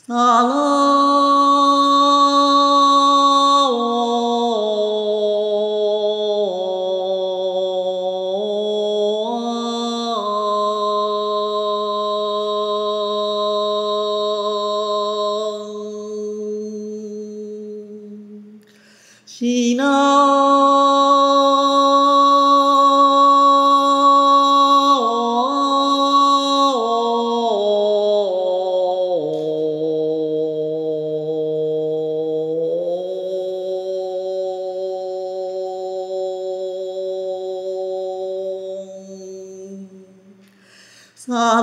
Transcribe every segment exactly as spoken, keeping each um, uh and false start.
さらしさ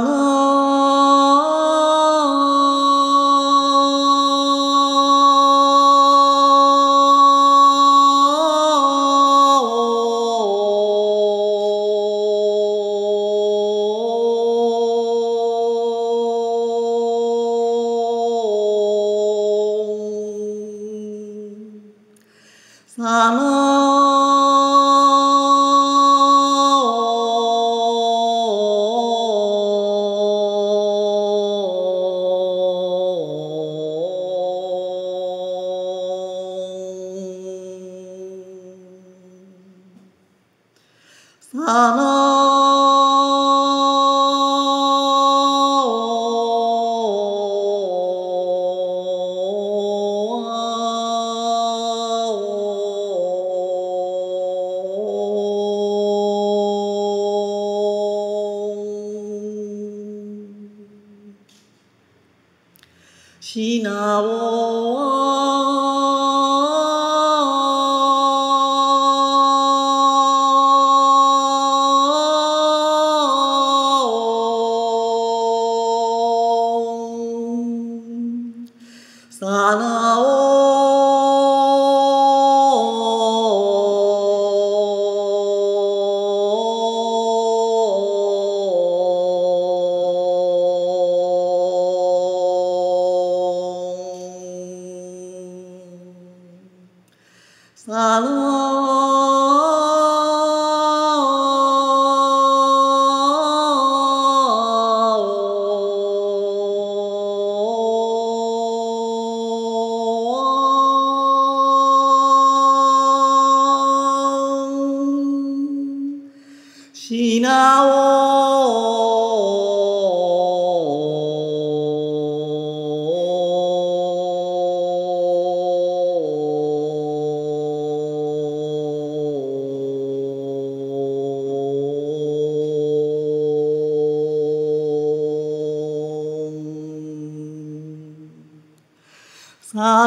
しなおさなさしなおさ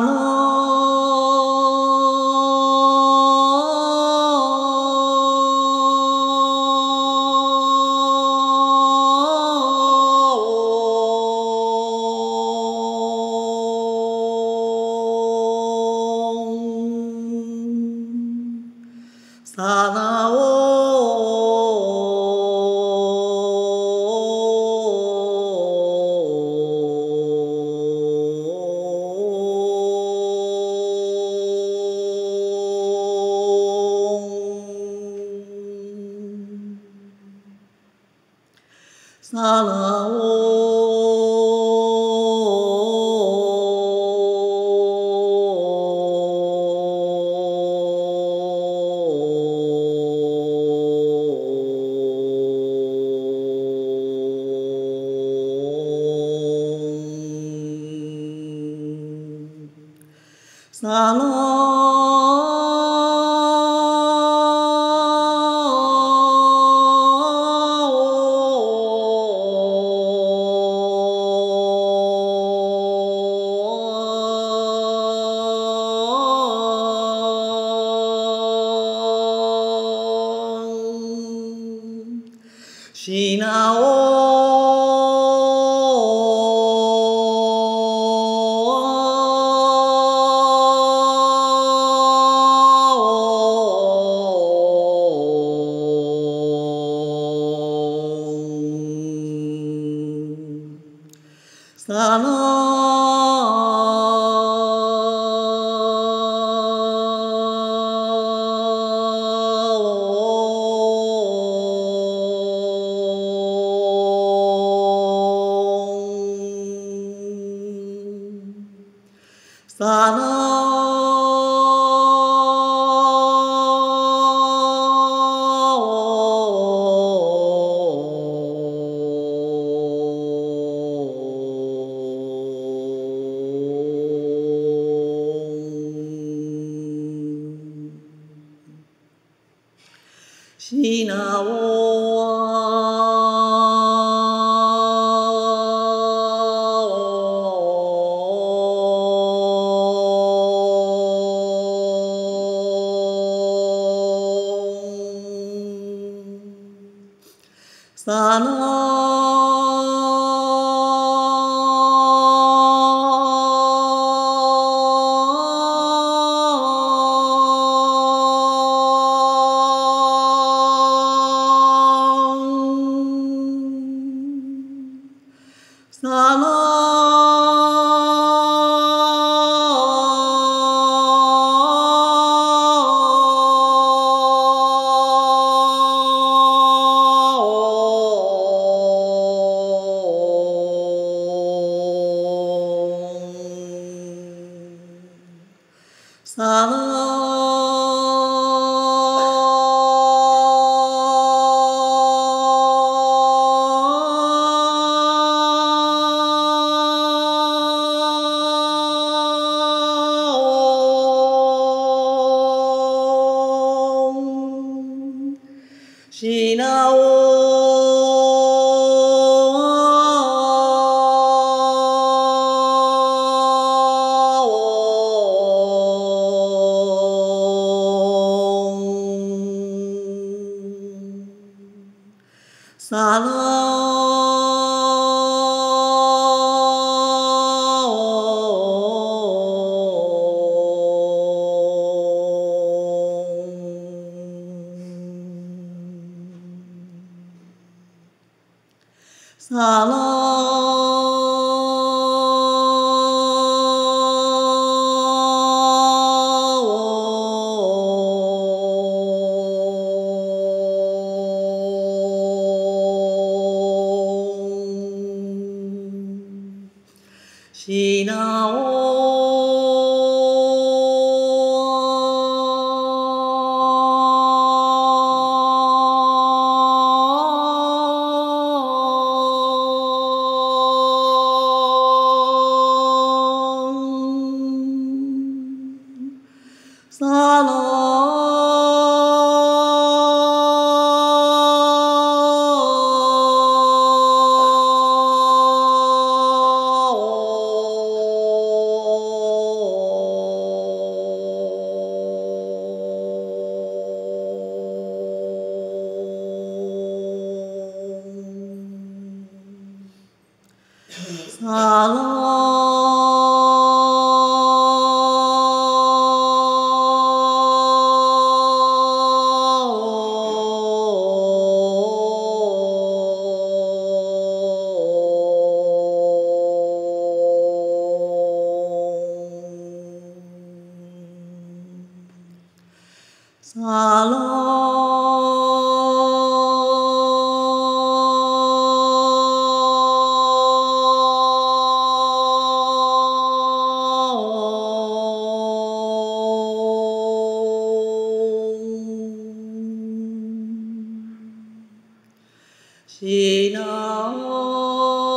なさなさしなさな萨西那萨西那萨萨西那萨萨西那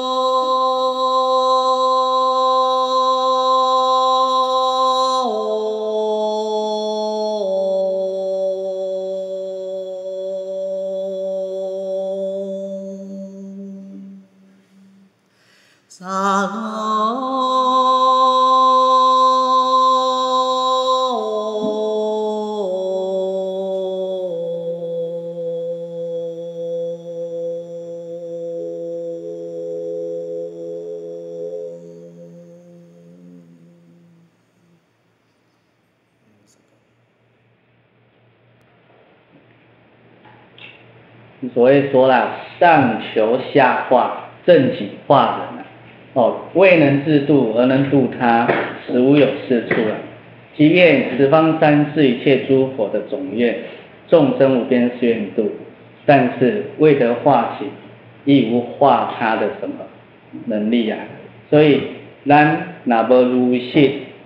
所谓说啦，上求下化，正己化人啊，哦，未能自度而能度他，实无有是处了。即便十方三世一切诸佛的总愿，众生无边誓愿度，但是未得化起，亦无化他的什么能力啊。所以咱若无如实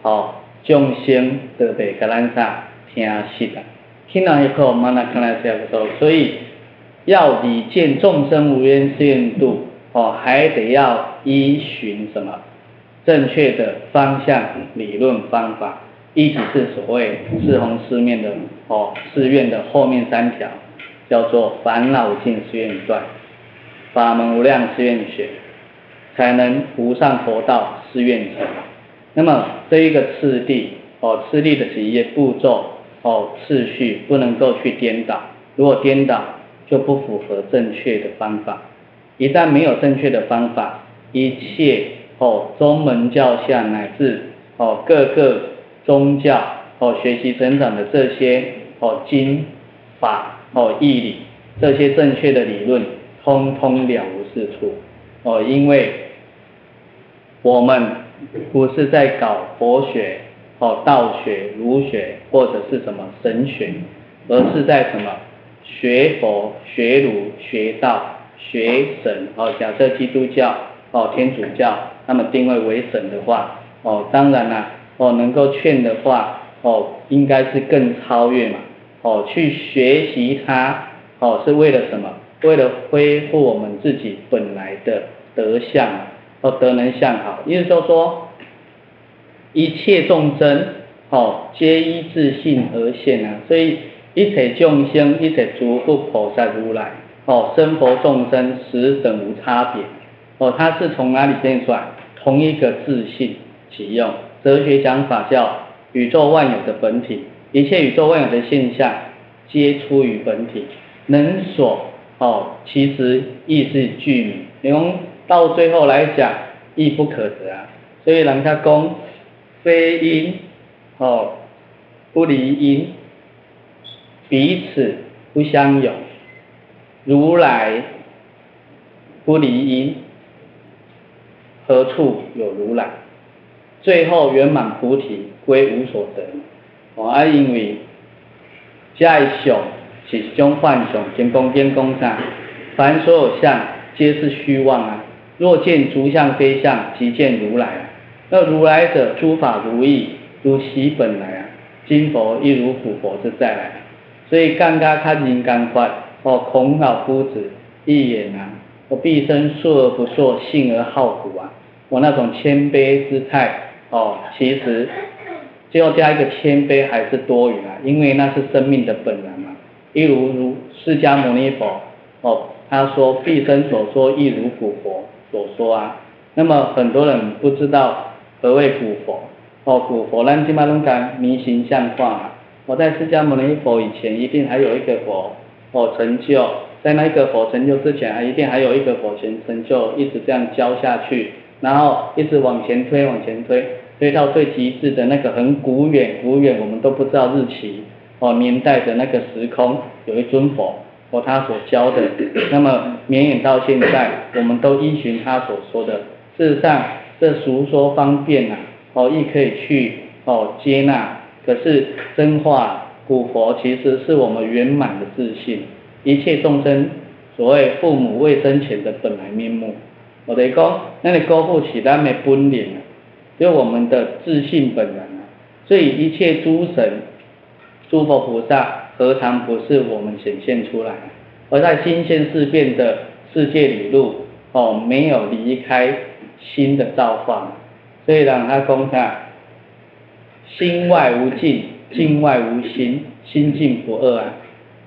哦，众生都袂甲咱啥听实啊，听人一口慢慢看来这样说，所以要理见众生无缘誓愿度，哦，还得要依循什么正确的方向、理论方法，一即是所谓四弘誓愿的哦誓愿的后面三条，叫做烦恼尽誓愿断，法门无量誓愿学，才能无上佛道誓愿成。那么这一个次第哦，次第的几页步骤哦次序不能够去颠倒，如果颠倒就不符合正确的方法。一旦没有正确的方法，一切哦宗门教下乃至哦各个宗教哦学习成长的这些哦经法哦义理，这些正确的理论通通了无是处哦，因为我们不是在搞佛学哦道学儒学或者是什么神学，而是在什么学佛学儒学道学神哦。假设基督教哦天主教他们定位为神的话哦，当然啦哦能够劝的话哦应该是更超越嘛哦，去学习它哦是为了什么？为了恢复我们自己本来的德相哦，德能相好，意思就是说一切众生哦皆依自性而现啊，所以一切众生一切诸佛菩萨如来哦生佛众生实等无差别哦，它是从哪里现出来？同一个自性起用，哲学讲法叫宇宙万有的本体，一切宇宙万有的现象皆出于本体，能所哦其实亦是具名，因为到最后来讲亦不可得啊，所以人家讲非因哦不离因，彼此不相有，如来不离因，何处有如来？最后圆满菩提归无所得哦，啊因为这个相是一种幻象，天公天公啥，凡所有相皆是虚妄啊。若见诸相非相，即见如来啊。那如来者，诸法如意，如其本来啊。今佛亦如古佛之再来，所以刚刚看人间法哦，孔老夫子一言啊，我毕生述而不说，信而好古啊。我那种谦卑姿态哦，其实最后加一个谦卑还是多余啊，因为那是生命的本然嘛。例如如释迦牟尼佛哦，他说毕生所说亦如古佛所说啊。那么很多人不知道何谓古佛哦，古佛咱今嘛拢讲迷形象化嘛。我在释迦牟尼佛以前，一定还有一个佛哦成就，在那一个佛成就之前，还一定还有一个佛成成就，一直这样教下去，然后一直往前推往前推，推到最极致的那个很古远古远，我们都不知道日期哦年代的那个时空，有一尊佛哦他所教的，那么绵延到现在，我们都依循他所说的。事实上，这俗说方便啊，哦亦可以去哦接纳。可是真话，古佛其实是我们圆满的自信，一切众生所谓父母未生前的本来面目。我哋讲，那你高负起咱的本领啊，就我们的自信本然啊。所以一切诸神、诸佛菩萨，何尝不是我们显现出来？而在心现事变的世界里路，哦，没有离开心的造化，所以让他讲啥，心外无境，境外无心，心境不二啊。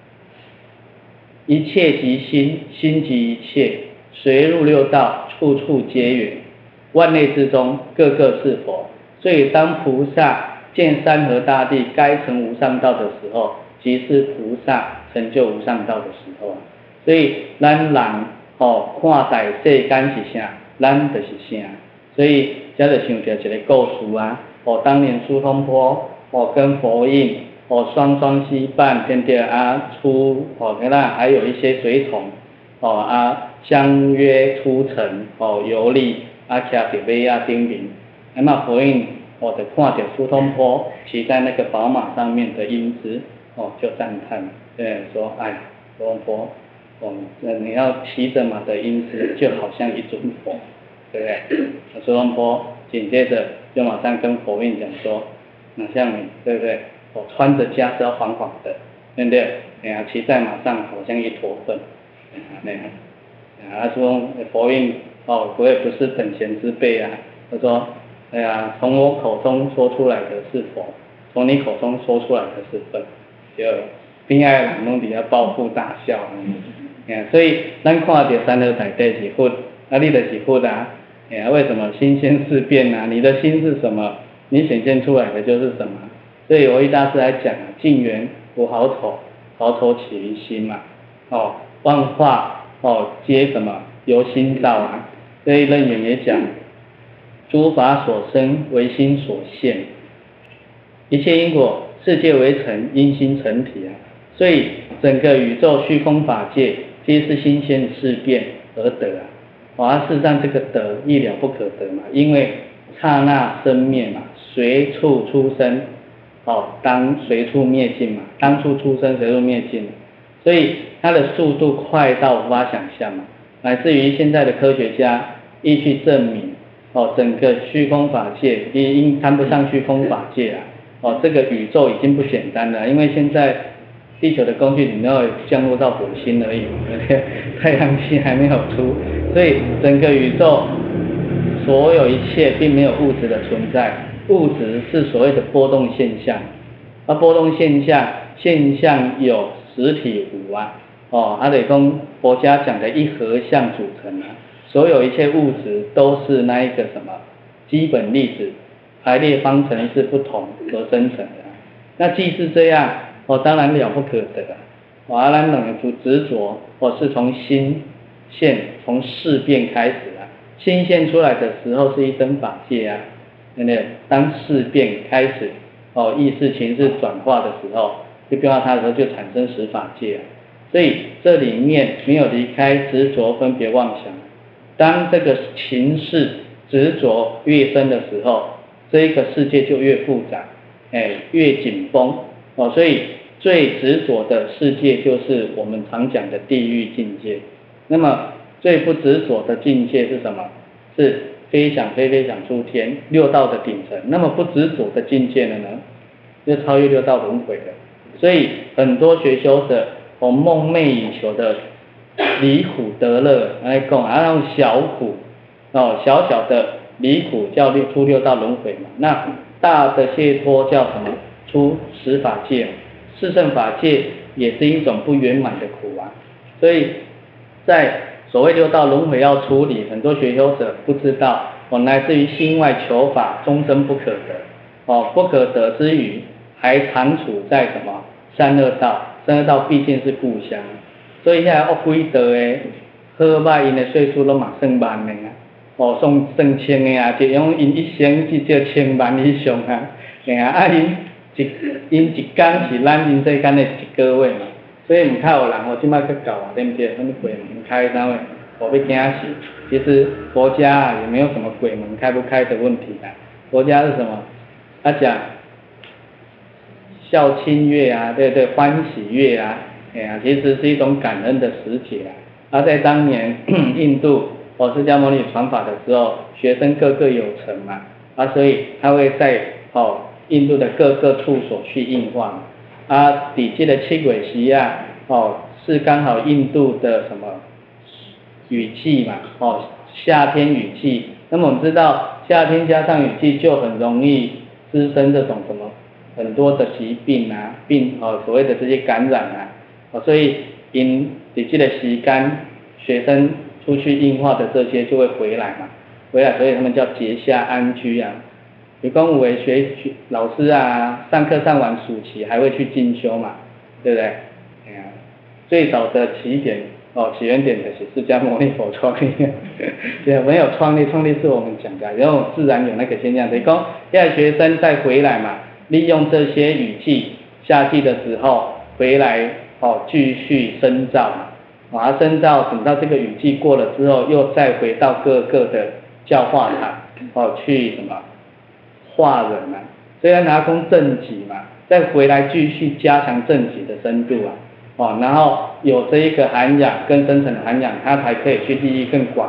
一切即心，心即一切，随入六道，处处皆缘，万类之中，个个是佛。所以当菩萨见山河大地该成无上道的时候，即是菩萨成就无上道的时候啊。所以咱人哦，看待世间是啥，咱就是啥。所以这就想到一个故事啊，哦，当年苏东坡哦跟佛印哦双双羁绊，对不对啊？出哦，那还有一些随从哦啊相约出城哦游历啊，骑着马啊顶顶，那么佛印哦就看到苏东坡骑在那个宝马上面的英姿哦，就赞叹，对，说哎呀，苏东坡哦，那你要骑着马的英姿，就好像一尊佛对不对？那苏东坡紧接着就马上跟佛印讲说，那像你，对不对？我穿着袈裟缓缓的，对不对？哎呀，骑在马上好像一坨粪，啊那样。啊，苏东佛印哦，我也不是等闲之辈啊。他说，哎呀，从我口中说出来的是佛，从你口中说出来的是粪，就边爱人拢伫遐抱腹大笑。嗯，所以咱看到三合台底是佛，啊，你就是佛啊。哎呀，为什么新鲜事变啊？你的心是什么？你显现出来的就是什么？所以我一大师来讲啊，境缘无好丑，好丑起于心嘛。哦，万化哦皆什么由心造啊。所以楞严也讲，诸法所生为心所现，一切因果世界为成，因心成体啊。所以整个宇宙虚空法界皆是心现事变而得啊。啊，事实上这个得亦了不可得嘛，因为刹那生灭嘛，随处出生，哦，当随处灭尽嘛，当处出生随处灭尽，所以它的速度快到无法想象嘛，乃至于现在的科学家亦去证明，哦，整个虚空法界因因谈不上虚空法界啊，哦，这个宇宙已经不简单了，因为现在地球的工具顶多降落到火星而已，太阳系还没有出，所以整个宇宙所有一切并没有物质的存在，物质是所谓的波动现象，而波动现象现象有实体无啊，哦，阿得公佛家讲的一合相组成啊，所有一切物质都是那一个什么基本粒子排列方程式不同而生成的，那既是这样。哦，当然了不可得啊！哦，阿兰冷的执着，哦，是从心现，从事变开始啊。心现出来的时候是一真法界啊，对不对？当事变开始，哦，意识情绪转化的时候，就变化它的时候就产生实法界啊。所以这里面没有离开执着、分别、妄想。当这个情势执着越深的时候，这一个世界就越复杂，哎，越紧绷。哦，所以最执着的世界就是我们常讲的地狱境界。那么最不执着的境界是什么？是飞翔飞飞翔出天，六道的顶层。那么不执着的境界呢？就超越六道轮回了。所以很多学修者从梦寐以求的离苦得乐来讲，啊，那种小苦哦，小小的离苦叫六出六道轮回嘛。那大的解脱叫什么？出实法界，四圣法界也是一种不圆满的苦啊，所以在所谓六道轮回要处理，很多学修者不知道，哦，乃至于心外求法，终身不可得，哦，不可得之余，还常处在什么三恶道，三恶道毕竟是故乡，所以现在恶鬼道的好歹因的岁数都嘛算万年啊，哦，算算千的啊，就用因一生至少千万以上啊，哎呀，啊因。一因一天是咱人世间的一个月嘛，所以唔较有人哦，即摆去搞啊，对不对？什么鬼门开啥位，我被惊死。其实佛家啊也没有什么鬼门开不开的问题啊，佛家是什么？他讲孝亲月啊，对对，欢喜月啊，哎呀，其实是一种感恩的时节啊。而在当年印度哦释迦牟尼传法的时候，学生个个有成嘛，啊，所以他会在哦。印度的各个处所去印化，啊，底这的七月时啊，哦，是刚好印度的什么雨季嘛，哦，夏天雨季。那么我们知道，夏天加上雨季就很容易滋生这种什么很多的疾病啊，病哦，所谓的这些感染啊，哦，所以因底这的时间，学生出去印化的这些就会回来嘛，回来，所以他们叫结夏安居啊。有讲有的学老师啊，上课上完暑期还会去进修嘛，对不对？哎呀，最早的起点哦，起源点的是释迦牟尼佛创立，对，没有创立，创立是我们讲的，然后自然有那个现象。所以讲，现在学生再回来嘛，利用这些雨季，夏季的时候回来哦，继续深造嘛，把它深造，等到这个雨季过了之后，又再回到各个的教化场哦，去什么？化人啊，虽然拿空正己嘛，再回来继续加强正己的深度啊，哦，然后有这一个涵养更深层的涵养，它才可以去利益更广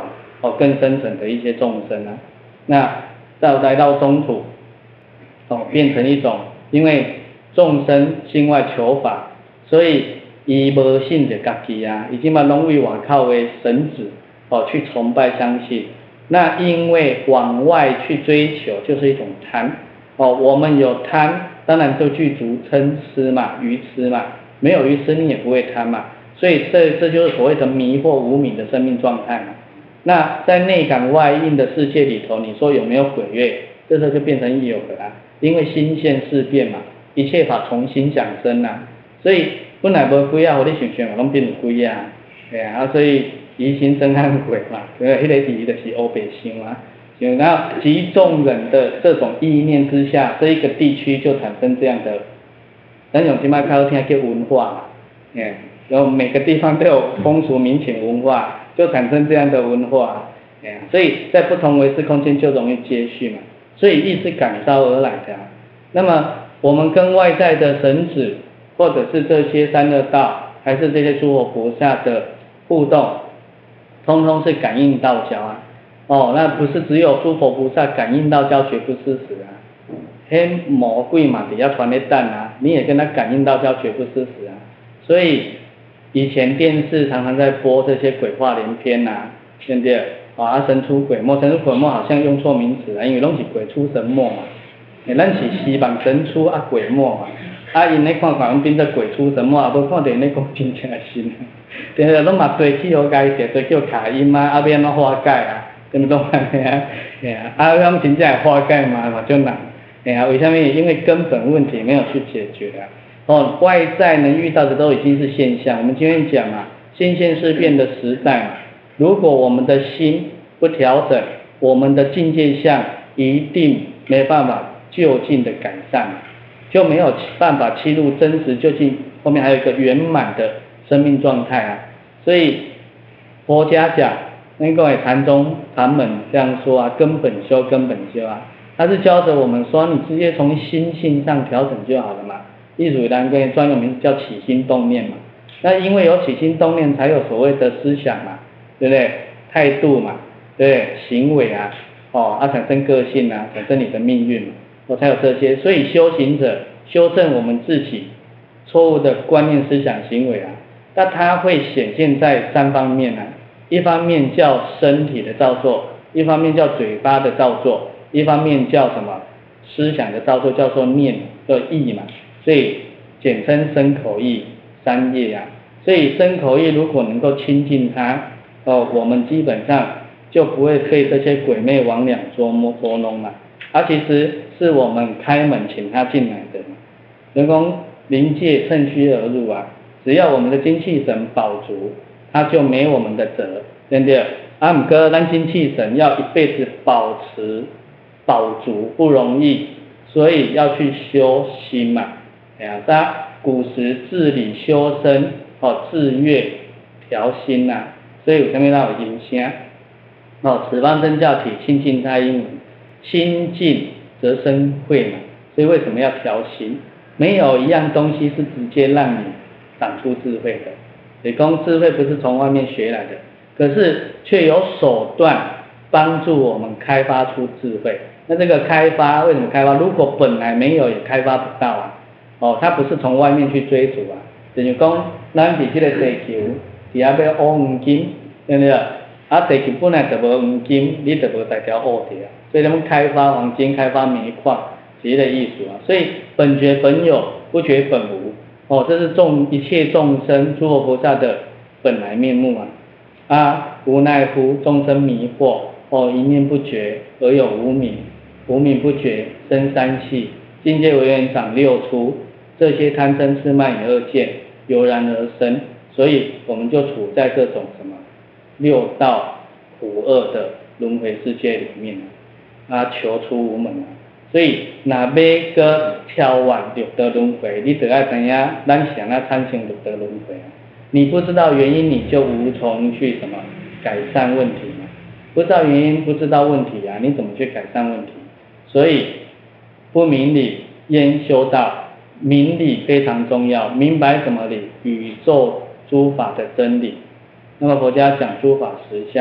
哦更深层的一些众生啊。那到来到中土，哦变成一种，因为众生心外求法，所以伊无信着家己啊，伊即马拢为外口的神子哦去崇拜相信。那因为往外去追求就是一种贪哦，我们有贪，当然就具足嗔痴嘛，愚痴嘛，没有愚痴你也不会贪嘛，所以这这就是所谓的迷惑无明的生命状态嘛。那在内感外应的世界里头，你说有没有鬼月？这时候就变成有了啦，因为心现事变嘛，一切法从心想生啊，所以本来无几啊，我你想想嘛，拢变有几啊，对啊，所以疑心生暗鬼嘛，对，迄个疑就是黑白想啊，然后集众人的这种意念之下，这一个地区就产生这样的，咱用今麦开好听叫文化嘛，哎，然后每个地方都有风俗民情文化，就产生这样的文化，哎，所以在不同维次空间就容易接续嘛，所以意是感召而来的啊。那么我们跟外在的神子，或者是这些三恶道，还是这些诸佛菩萨的互动，通通是感应道交啊。哦，那不是只有诸佛菩萨感应道交绝不失时啊，迄魔鬼嘛也要传咧等啊，你也跟他感应道交绝不失时啊。所以以前电视常常在播这些鬼话连篇呐、啊，对不对？啊，神出鬼没，神出鬼没好像用错名词啊，因为拢是鬼出神没嘛。咱是希望神出啊鬼没嘛，啊因咧看看拢变做鬼出神没，啊无看到因咧讲真正神，对个拢嘛追去好解释，追叫卡音啊，啊要安怎化解啊？对不对啊？哎呀，啊，他们真正化解嘛，嘛就难。哎呀，为什么？因为根本问题没有去解决啊。哦，外在能遇到的都已经是现象。我们今天讲嘛，心现事变的时代嘛，如果我们的心不调整，我们的境界相一定没办法就近的改善，就没有办法切入真实就近，后面还有一个圆满的生命状态啊。所以佛家讲。那个禅宗禅门这样说啊，根本修根本修啊，他是教着我们说，你直接从心性上调整就好了嘛。艺术单个专有名字叫起心动念嘛，那因为有起心动念，才有所谓的思想嘛，对不对？态度嘛，对不对？行为啊，哦，啊产生个性啊，产生你的命运嘛，我才有这些。所以修行者修正我们自己错误的观念、思想、行为啊，那它会显现在三方面啊。一方面叫身体的造作，一方面叫嘴巴的造作，一方面叫什么思想的造作，叫做念叫意嘛，所以简称身口意三业啊。所以身口意如果能够亲近它，哦，我们基本上就不会被这些鬼魅魍魉捉摸捉弄了。啊，其实是我们开门请他进来的，人工灵界趁虚而入啊。只要我们的精气神保足，他就没我们的责，对不对？啊，不过咱精气神要一辈子保持保足不容易，所以要去修心嘛。哎呀，大家古时治理修身，哦，治乐调心呐、啊，所以有什么叫音声？哦，此方真教体清净太阴文，清净则生慧嘛。所以为什么要调心？没有一样东西是直接让你长出智慧的。所以讲智慧不是从外面学来的，可是却有手段帮助我们开发出智慧。那这个开发为什么开发？如果本来没有，也开发不到啊。哦，它不是从外面去追逐啊。就是讲，咱伫这个地球，底下要挖黄金，对不对？啊，地球本来就无黄金，你就无在条挖的啊。所以咱们开发黄金、开发煤矿，是这个意思啊。所以本觉本有，不觉本无。哦，这是众一切众生诸佛菩萨的本来面目啊！啊，无奈乎众生迷惑，哦，一念不觉而有无明，无明不觉生三系，境界为缘长六出，这些贪嗔痴慢疑恶见油然而生，所以我们就处在这种什么六道苦厄的轮回世界里面啊，求出无门啊！所以，若要个挑完六道轮回，你就要知影，咱是怎样产生六道轮回啊？你不知道原因，你就无从去什么改善问题嘛。不知道原因，不知道问题啊，你怎么去改善问题？所以，不明理焉修道？明理非常重要，明白什么理？宇宙诸法的真理。那么佛家讲诸法实相，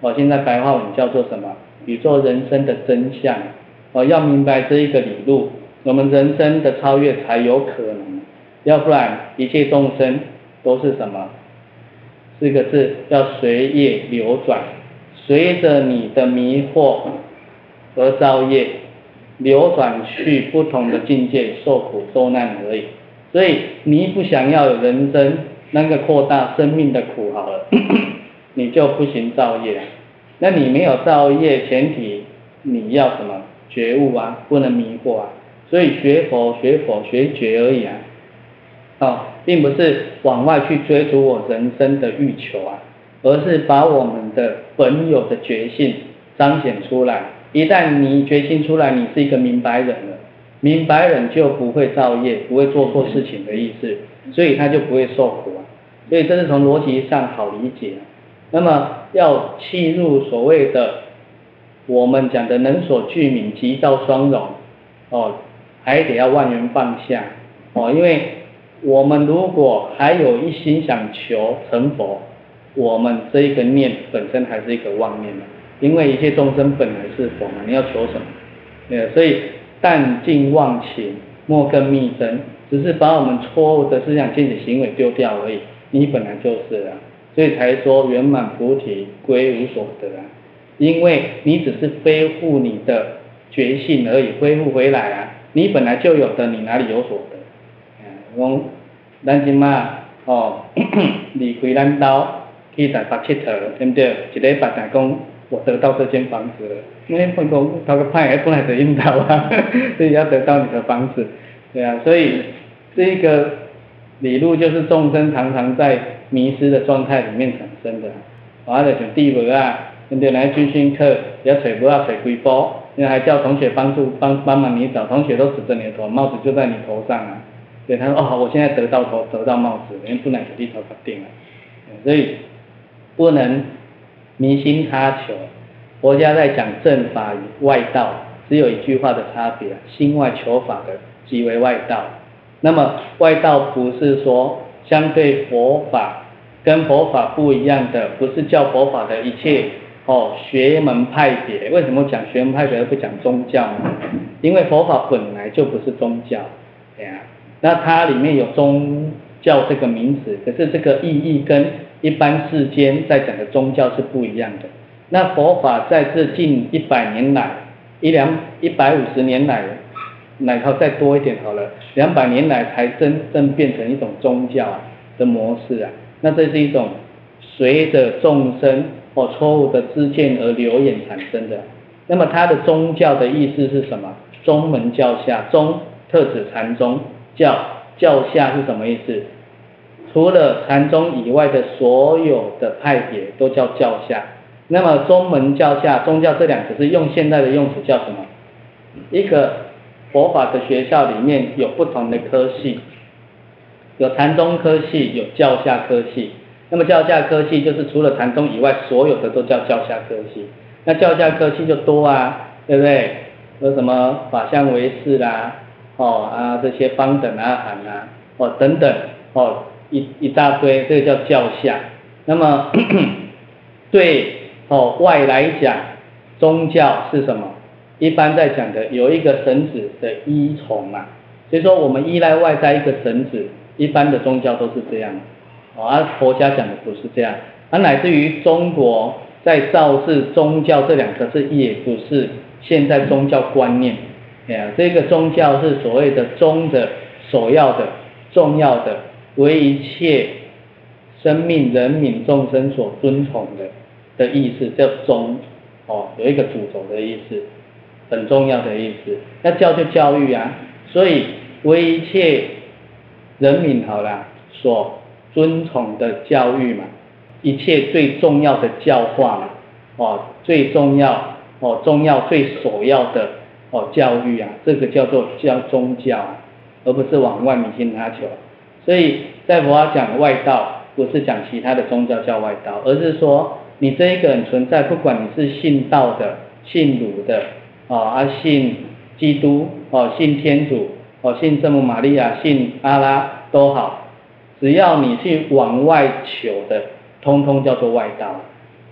哦，现在白话文叫做什么？宇宙人生的真相。哦，要明白这一个理路，我们人生的超越才有可能，要不然一切众生都是什么？四个字，要随业流转，随着你的迷惑而造业，流转去不同的境界，受苦受难而已。所以你不想要有人生那个扩大生命的苦好了，你就不行造业。那你没有造业，前提你要什么？觉悟啊，不能迷惑啊。所以学佛学佛学觉而已啊，哦，并不是往外去追逐我人生的欲求啊，而是把我们的本有的觉性彰显出来。一旦你觉醒出来，你是一个明白人了，明白人就不会造业，不会做错事情的意思，所以他就不会受苦啊。所以这是从逻辑上好理解啊。那么要契入所谓的我们讲的能所具名，即道双融，哦，还得要万缘放下哦，因为我们如果还有一心想求成佛，我们这一个念本身还是一个妄念的，因为一切众生本来是佛嘛，你要求什么？呃，所以但尽忘情，莫更密增，只是把我们错误的思想、见解、行为丢掉而已。你本来就是啊，所以才说圆满菩提归无所得啊。因为你只是恢复你的觉性而已，恢复回来啊，你本来就有的，你哪里有所得？讲咱今嘛哦，离开咱家去台北佚佗，对不对？一礼拜才讲我得到这间房子了，因为本讲头个派本来就应到啊，所以要得到你的房子，对啊，所以这个理路就是众生常常在迷失的状态里面产生的。我就像地文啊。对不对？来军训课要吹不要吹龟波，因为还叫同学帮助帮帮忙你找，同学都指着你的头，帽子就在你头上啊。对，他说哦，我现在得到头得到帽子，因为不能给地头搞定了，所以不能迷心他求。佛家在讲正法与外道，只有一句话的差别，心外求法的即为外道。那么外道不是说相对佛法跟佛法不一样的，不是叫佛法的一切。哦，学门派别，为什么讲学门派别而不讲宗教呢？因为佛法本来就不是宗教，对啊，那它里面有宗教这个名词，可是这个意义跟一般世间在讲的宗教是不一样的。那佛法在这近一百年来，一两一百五十年来，哪怕再多一点好了，两百年来才真正变成一种宗教的模式啊。那这是一种随着众生或错误的知见而流演产生的。那么它的宗教的意思是什么？宗门教下，宗特指禅宗，教教下是什么意思？除了禅宗以外的所有的派别都叫教下。那么宗门教下，宗教这两个字用现在的用词叫什么？一个佛法的学校里面有不同的科系，有禅宗科系，有教下科系。那么教下科系就是除了禅宗以外，所有的都叫教下科系。那教下科系就多啊，对不对？有什么法相唯识啦，哦啊这些方等阿含啊，哦等等，哦一一大堆，这个叫教下。那么咳咳对哦外来讲，宗教是什么？一般在讲的有一个神子的依从啊，所以说我们依赖外在一个神子，一般的宗教都是这样。哦，而、啊、佛家讲的不是这样，而、啊、乃至于中国在造字宗教这两个字也不是现在宗教观念，哎呀，这个宗教是所谓的宗的首要的、重要的，为一切生命、人民、众生所尊崇的的意思，叫宗，哦，有一个主轴的意思，很重要的意思。那教就教育啊，所以为一切人民好啦所尊崇的教育嘛，一切最重要的教化嘛，哦，最重要哦，重要最首要的哦教育啊，这个叫做教宗教啊，而不是往外迷信他求。所以在佛法讲外道，不是讲其他的宗教叫外道，而是说你这一个人存在，不管你是信道的、信儒的，哦啊信基督，哦信天主，哦信圣母玛利亚，信阿拉都好。只要你去往外求的，通通叫做外道。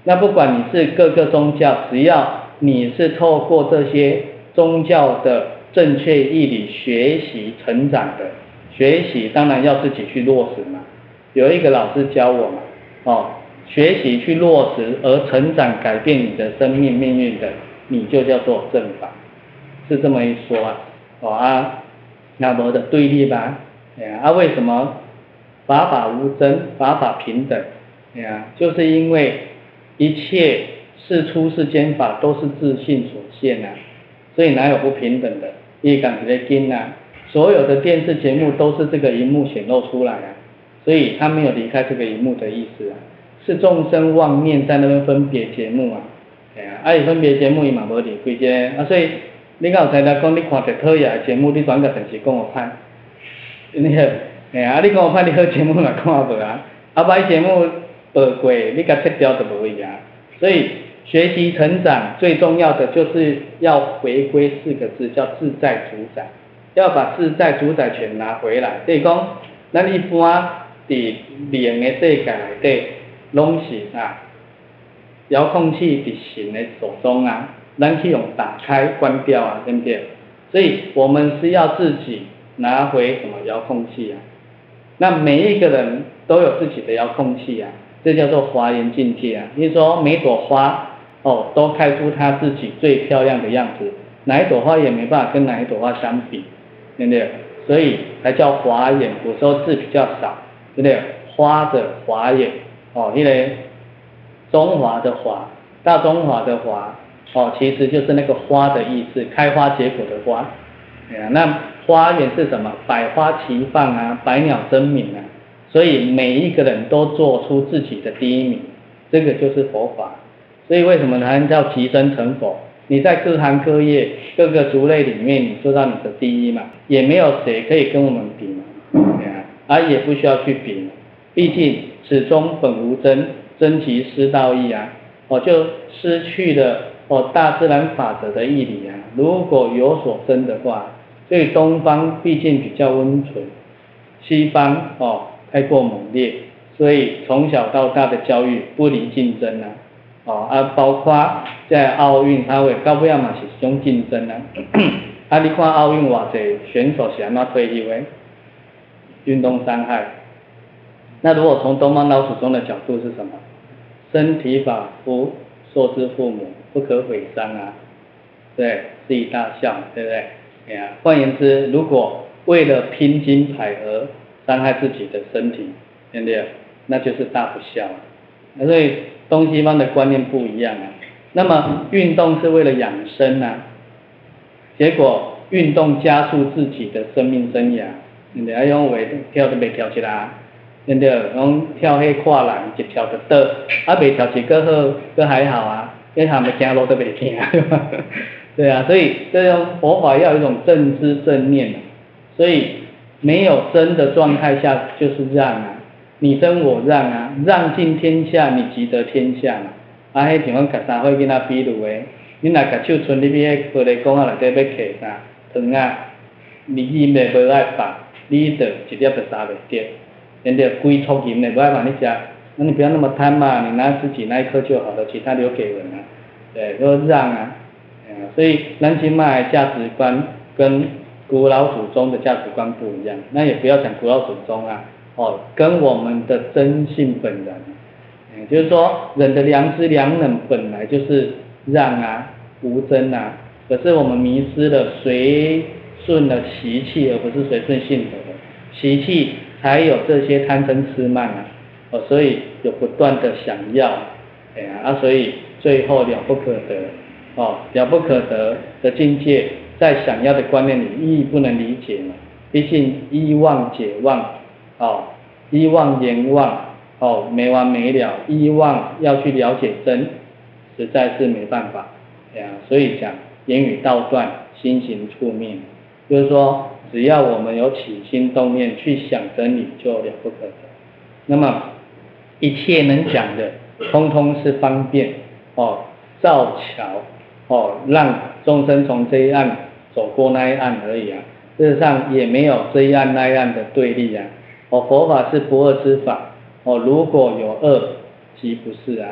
那不管你是各个宗教，只要你是透过这些宗教的正确义理学习成长的，学习当然要自己去落实嘛。有一个老师教我嘛，哦，学习去落实而成长改变你的生命命运的，你就叫做正法，是这么一说啊。哦啊，那么的对立吧，哎呀，啊为什么法法无争，法法平等？哎呀，就是因为一切事出世间法都是自性所现啊，所以哪有不平等的？一感觉经啊，所有的电视节目都是这个荧幕显露出来啊，所以他没有离开这个荧幕的意思啊，是众生妄念在那边分别节目啊，哎呀，啊伊分别节目伊嘛无离开这啊，所以你敢有才来讲你看一讨厌的节目，你转个电视讲我歹，你好，哎呀，啊你讲我歹，你好节目嘛看无啊，啊歹节目播过，你甲切掉就无去啊，所以学习成长最重要的就是要回归四个字，叫自在主宰，要把自在主宰权拿回来。所以讲，咱一般伫练的世界内底，拢是啊，遥控器伫神的手中啊，咱去用打开、关掉啊，对不对？所以我们是要自己拿回什么遥控器啊？那每一个人都有自己的遥控器啊，这叫做华严境界啊。就是说每朵花哦都开出它自己最漂亮的样子，哪一朵花也没办法跟哪一朵花相比，对不对？所以才叫华严。有时候字比较少，对不对？花的华严哦，因为中华的华，大中华的华哦，其实就是那个花的意思，开花结果的花。哎呀，那花园是什么？百花齐放啊，百鸟争鸣啊，所以每一个人都做出自己的第一名，这个就是佛法。所以为什么它叫即生成佛？你在各行各业、各个族类里面，你做到你的第一嘛，也没有谁可以跟我们比嘛，对啊，而也不需要去比嘛，毕竟始终本无真，真即失道义啊，哦，就失去了哦大自然法则的义理啊。如果有所争的话，所以东方毕竟比较温存，西方哦太过猛烈，所以从小到大的教育不离竞争啊，哦啊，包括在奥运，它会到尾仔嘛是一种竞争啊。啊，你看奥运偌济选手是安怎退休的？运动伤害。那如果从东方老祖宗的角度是什么？身体发肤受之父母，不可毁伤啊，对，是一大孝，对不对？哎呀，换言之，如果为了拼金牌而伤害自己的身体，对不对？那就是大不孝啊。所以东西方的观念不一样啊。那么运动是为了养生啊，结果运动加速自己的生命生涯，对不对？啊，用话跳都袂跳起来，对不对？讲跳迄跨栏一跳就倒，啊袂跳起个好，个还好啊，因为他们走路都袂惊，对吧？对啊，所以这种佛法要有一种正知正念，所以没有争的状态下就是让啊，你争我让啊，让尽天下，你即得天下嘛。啊，迄像阮甲三岁囡仔比如诶，你若甲手伸入去迄玻璃缸仔内底要摕啥糖啊，你饮诶无爱放，你着一粒就杀袂掉，人着规撮饮诶无爱放你食，那你不要那么贪嘛，你拿自己那一颗就好了，其他留给人啊，对，都让啊。所以咱今麦价值观跟古老祖宗的价值观不一样，那也不要讲古老祖宗啊，哦，跟我们的真性本然，嗯，就是说人的良知良能本来就是让啊、无争啊，可是我们迷失了随顺了习气，而不是随顺性德的习气，才有这些贪嗔痴慢啊，哦，所以有不断的想要，哎呀，啊，所以最后了不可得。哦，了不可得的境界，在想要的观念里意义不能理解嘛。毕竟依妄解妄，哦，依妄言妄，哦，没完没了。依妄要去了解真，实在是没办法。哎呀，所以讲言语道断，心行处灭，就是说，只要我们有起心动念去想真理，就了不可得。那么一切能讲的，通通是方便哦，造桥。哦，让众生从这一岸走过那一岸而已啊。事实上也没有这一岸那一岸的对立啊。哦，佛法是不二之法。哦，如果有二，即不是啊。所以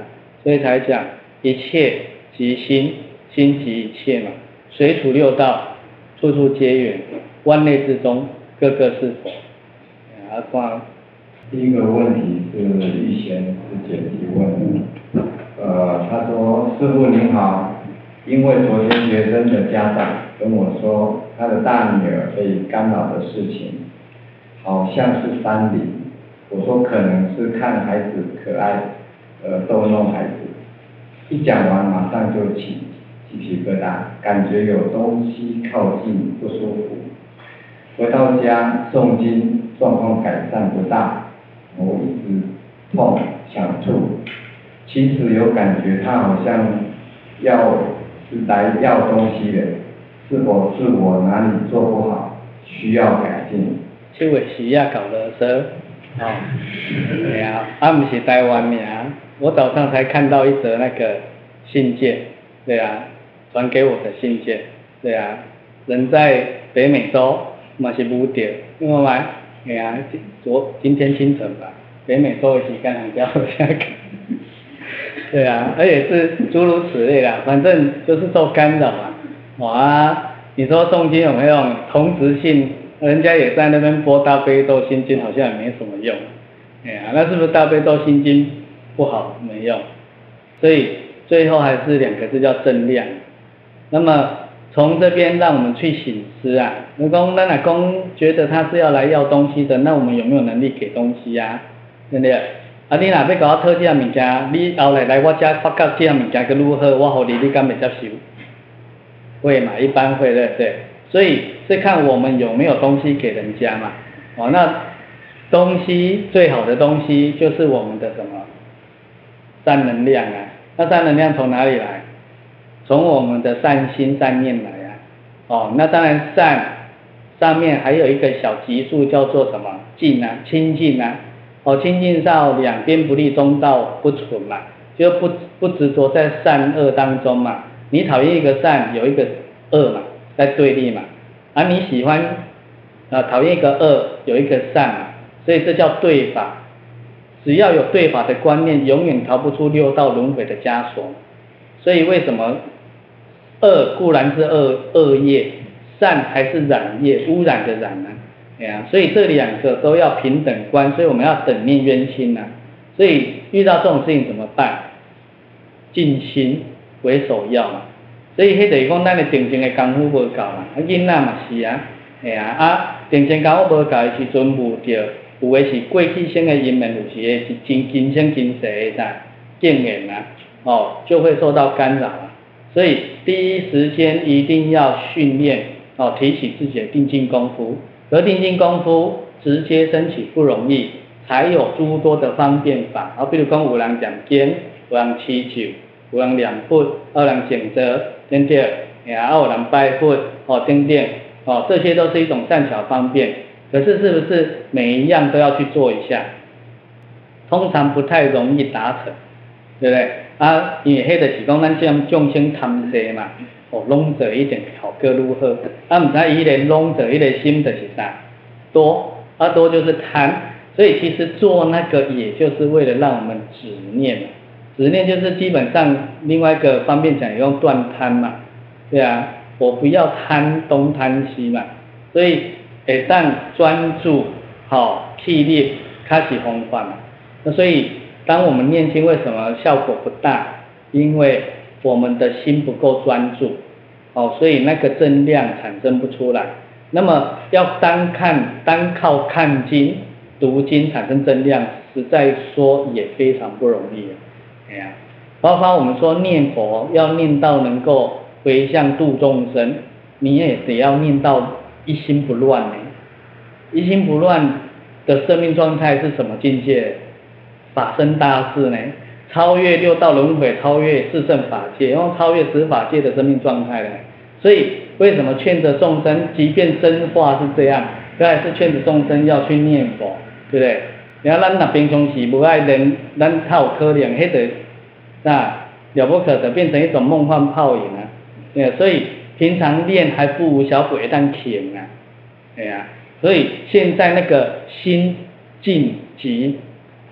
所以才讲一切即心，心即一切嘛。水处六道，处处皆缘，万类之中，个个是佛。啊，光第一个问题是玉贤师姐提问的，呃，他说：师父您好，因为昨天学生的家长跟我说，他的大女儿被干扰的事情，好像是山林。我说可能是看孩子可爱，呃，逗弄孩子。一讲完马上就起鸡皮疙瘩，感觉有东西靠近不舒服。回到家诵经，状况改善不大，我一直痛想吐。其实有感觉他好像要是来要东西的，是否是我哪里做不好，需要改进？ 这位是要搞垃圾，哦，对啊，啊不是台湾名。我早上才看到一则那个信件，对啊，传给我的信件，对啊，人在北美洲，嘛是母掉，因为嘛，哎呀，昨今天清晨吧，北美洲的时间很叫下个，对啊，而且是诸如此类啦，反正就是受干扰嘛，哇，你说诵经有没有同质性？人家也在那边播大悲咒心经，好像也没什么用，哎呀，那是不是大悲咒心经不好没用？所以最后还是两个字叫正量。那么从这边让我们去省思啊，如果咱若讲觉得他是要来要东西的，那我们有没有能力给东西啊？对不对？啊，你若要给我讨这样物件，你后来来我家发觉这样物件佮愈好，我给你，你敢会接受？会嘛，一般会，对不对？所以是看我们有没有东西给人家嘛。哦，那东西最好的东西就是我们的什么善能量啊？那善能量从哪里来？从我们的善心善念来啊。哦，那当然善上面还有一个小级数叫做什么净啊，清净啊。哦，清净到两边不立，中道不存嘛，就不不执着在善恶当中嘛。你讨厌一个善，有一个恶嘛，在对立嘛。而、啊、你喜欢啊讨厌一个恶，有一个善嘛，所以这叫对法。只要有对法的观念，永远逃不出六道轮回的枷锁。所以为什么恶固然是恶恶业，善还是染业，污染的染呢、啊？哎呀，所以这两个都要平等观，所以我们要等念冤亲呐、啊。所以遇到这种事情怎么办？静心为首要嘛。所以迄就是讲，咱的定情的功夫无够嘛，啊囡仔嘛是啊，哎呀啊定情功夫无够的时阵，有着有的是过去生的因缘，有时的是今今生今世的啥境缘啊，哦就会受到干扰啊。所以第一时间一定要训练哦，提起自己的定境功夫。而定境功夫直接升起不容易，才有诸多的方便法。啊，比如讲有人念经，有人持咒，有人念佛，有人静坐，对不对？啊，有人拜佛，哦，等等，哦，这些都是一种善巧方便。可是是不是每一样都要去做一下？通常不太容易达成，对不对？啊，因为迄就是讲咱这样众生贪势嘛，哦，拢做一点好个如何？啊，唔知伊个拢做伊个心就是啥？多，啊多就是贪，所以其实做那个也就是为了让我们执念，执念就是基本上另外一个方便讲用断贪嘛，对啊，我不要贪东贪西嘛，所以会当专注好气力开始方法嘛，那所以当我们念经为什么效果不大？因为我们的心不够专注，哦，所以那个正量产生不出来。那么要单看单靠看经读经产生正量，实在说也非常不容易。哎呀，包括我们说念佛要念到能够回向度众生，你也得要念到一心不乱呢。一心不乱的生命状态是什么境界？法身大事呢？超越六道轮回，超越四圣法界，然后超越十法界的生命状态呢？所以为什么劝着众生，即便真话是这样，可还是劝着众生要去念佛，对不对？然后咱若平常时不爱念，咱才有可能迄个那了不可得变成一种梦幻泡影啊！对，所以平常练还不如小鬼当甜啊！哎呀，所以现在那个心静即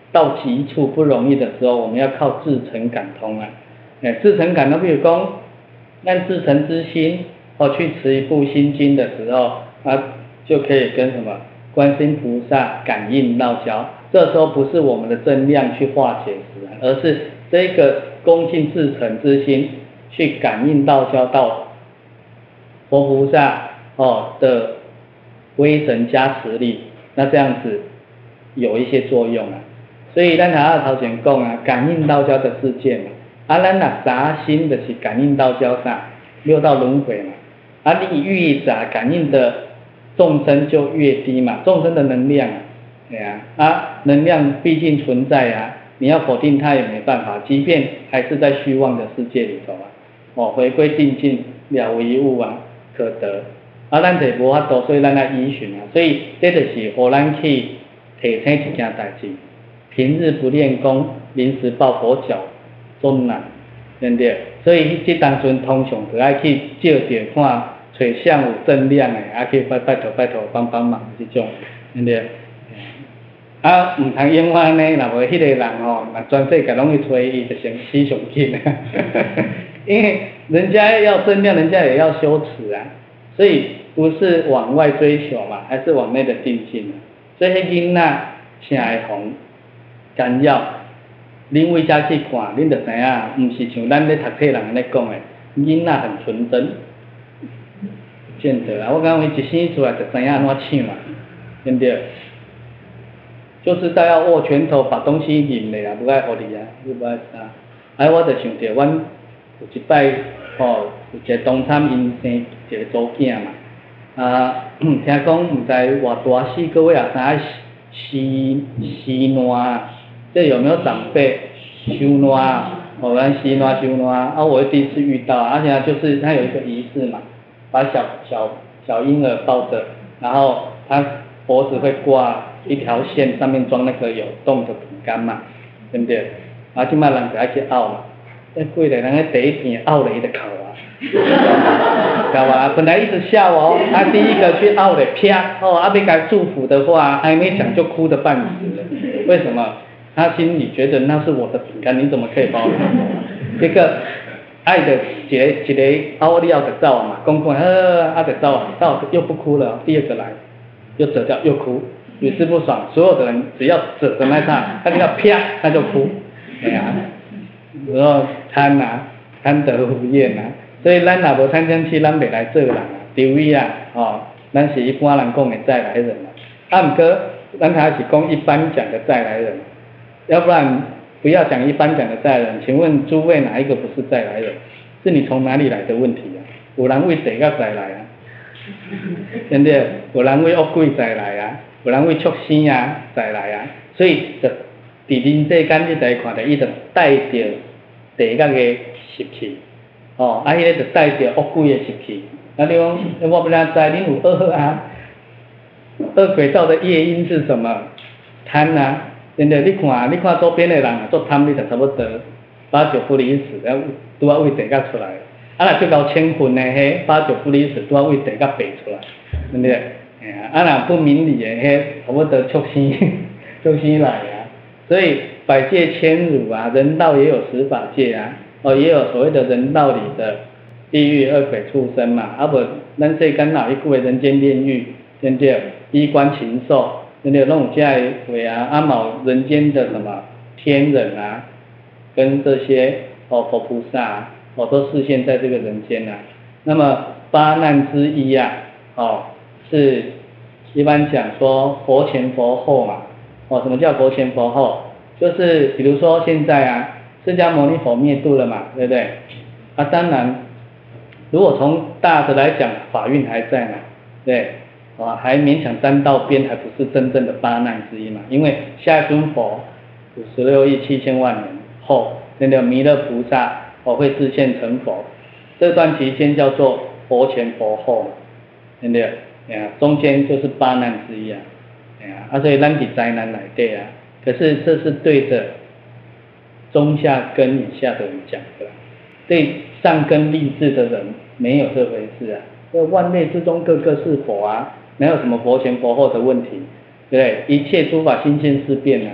到极处不容易的时候，我们要靠至诚感通啊。哎，至诚感通，比如讲，按至诚之心哦去持一部心经的时候，啊就可以跟什么观世音菩萨感应道交。这时候不是我们的正量去化解使然，而是这个恭敬至诚之心去感应道交到佛菩萨哦的威神加持力，那这样子有一些作用啊。所以咱下头前讲啊，感应道交的世界嘛，啊咱若杂心就是感应道交啥六道轮回嘛，啊你越杂感应的众生就越低嘛，众生的能量啊，对啊，啊能量毕竟存在啊，你要否定它也没办法，即便还是在虚妄的世界里头啊，哦回归定境了无一物啊可得，啊咱就无法度，所以咱来依循啊，所以这就是互咱去提醒一件代志，平日不练功，临时抱佛脚终难，对不对？所以这当阵通常就爱去照着看，找像有正量的，啊去拜拜托拜托帮帮忙这种，对不对？啊，唔通永远呢，若无迄个人吼，若全世界拢去催伊，就成死上紧啊！因为人家要正量，人家也要修持啊，所以不是往外追求嘛，还是往内的定境。所以迄囡仔啥会红干扰，恁为家去看，恁就知影，唔是像咱咧读册人安尼讲的，囡仔很纯真，见得啦。我讲伊一生出来就知影安怎唱嘛，对不对？就知道要握拳头把东西饮了啊，不爱互你啊，你不爱啥？哎，我就想着，阮有一摆吼，有一个东厂因生一个祖囝嘛，啊，听讲唔知偌大四个月啊，啥吸吸卵，这有没有长辈收卵啊？我们吸卵收卵啊，我第一次遇到，而且就是他有一个仪式嘛，把小小小婴儿抱着，然后他脖子会挂一条线，上面装那个有洞的饼干嘛，对不对？啊，即摆人就爱去拗嘛，那几个人喺第一片拗了伊就哭啊，知道吧？本来一直笑哦，他第一个去拗的啪，哦，阿被给祝福的话，还没讲就哭得半死了，为什么？他心里觉得那是我的饼干，你怎么可以把我？这个爱的一个一个拗了就走嘛，讲讲呃，啊就走啊，走又不哭了，第二个来又折掉又哭。屡试不爽，所有的人只要折的那刹，他就要啪，他就哭，哎呀，然后贪啊，贪得无厌啊，所以咱若无贪嗔痴，咱袂来做人啊，丢位啊，哦，咱是一般人讲的再来人啊，啊，不过咱还是讲一般讲的再来人，要不然不要讲一般讲的再来人，请问诸位哪一个不是再来人？是你从哪里来的问题啊？有人为地个再来啊，对不对？有人为恶鬼再来啊？有人为畜生啊再来啊，所以就伫人世间你就会看到，伊就带着地角的习气，哦，啊，迄个就带着恶鬼的习气。啊，你讲，我不然知恁有恶啊，恶鬼道的业因是什么？贪啊，真的，你看，你看周边的人做贪，你就差不多八九不离十，然后拄啊为地角出来，啊，若最高千分的迄八九不离十，拄啊为地角爬出来，对不对？啊，若不明理的，迄差不多畜生，畜生来啊！所以百界千辱啊，人道也有十法界啊，哦，也有所谓的人道里的地狱、恶鬼、畜生嘛。啊不，咱世间哪一句为人间炼狱，对不对？衣冠禽兽，对不对？弄这样话啊，啊某人间的什么天人啊，跟这些哦佛菩萨啊，哦都示现在这个人间啊。那么八难之一啊，哦。是一般讲说佛前佛后嘛，哦，什么叫佛前佛后？就是比如说现在啊，释迦牟尼佛灭度了嘛，对不对？啊，当然，如果从大的来讲，法运还在嘛，对，啊，还勉强沾到边，还不是真正的八难之一嘛，因为下一尊佛五十六亿七千万年后，那个弥勒菩萨哦会示现成佛，这段期间叫做佛前佛后嘛，对不对？啊，中间就是八难之一啊，哎呀，啊，所以咱伫灾难内底啊，可是这是对着中下根以下的人讲的，对上根立志的人没有这回事啊。这万类之中个个是佛啊，没有什么佛前佛后的问题，对不对？一切诸法心性思变啊，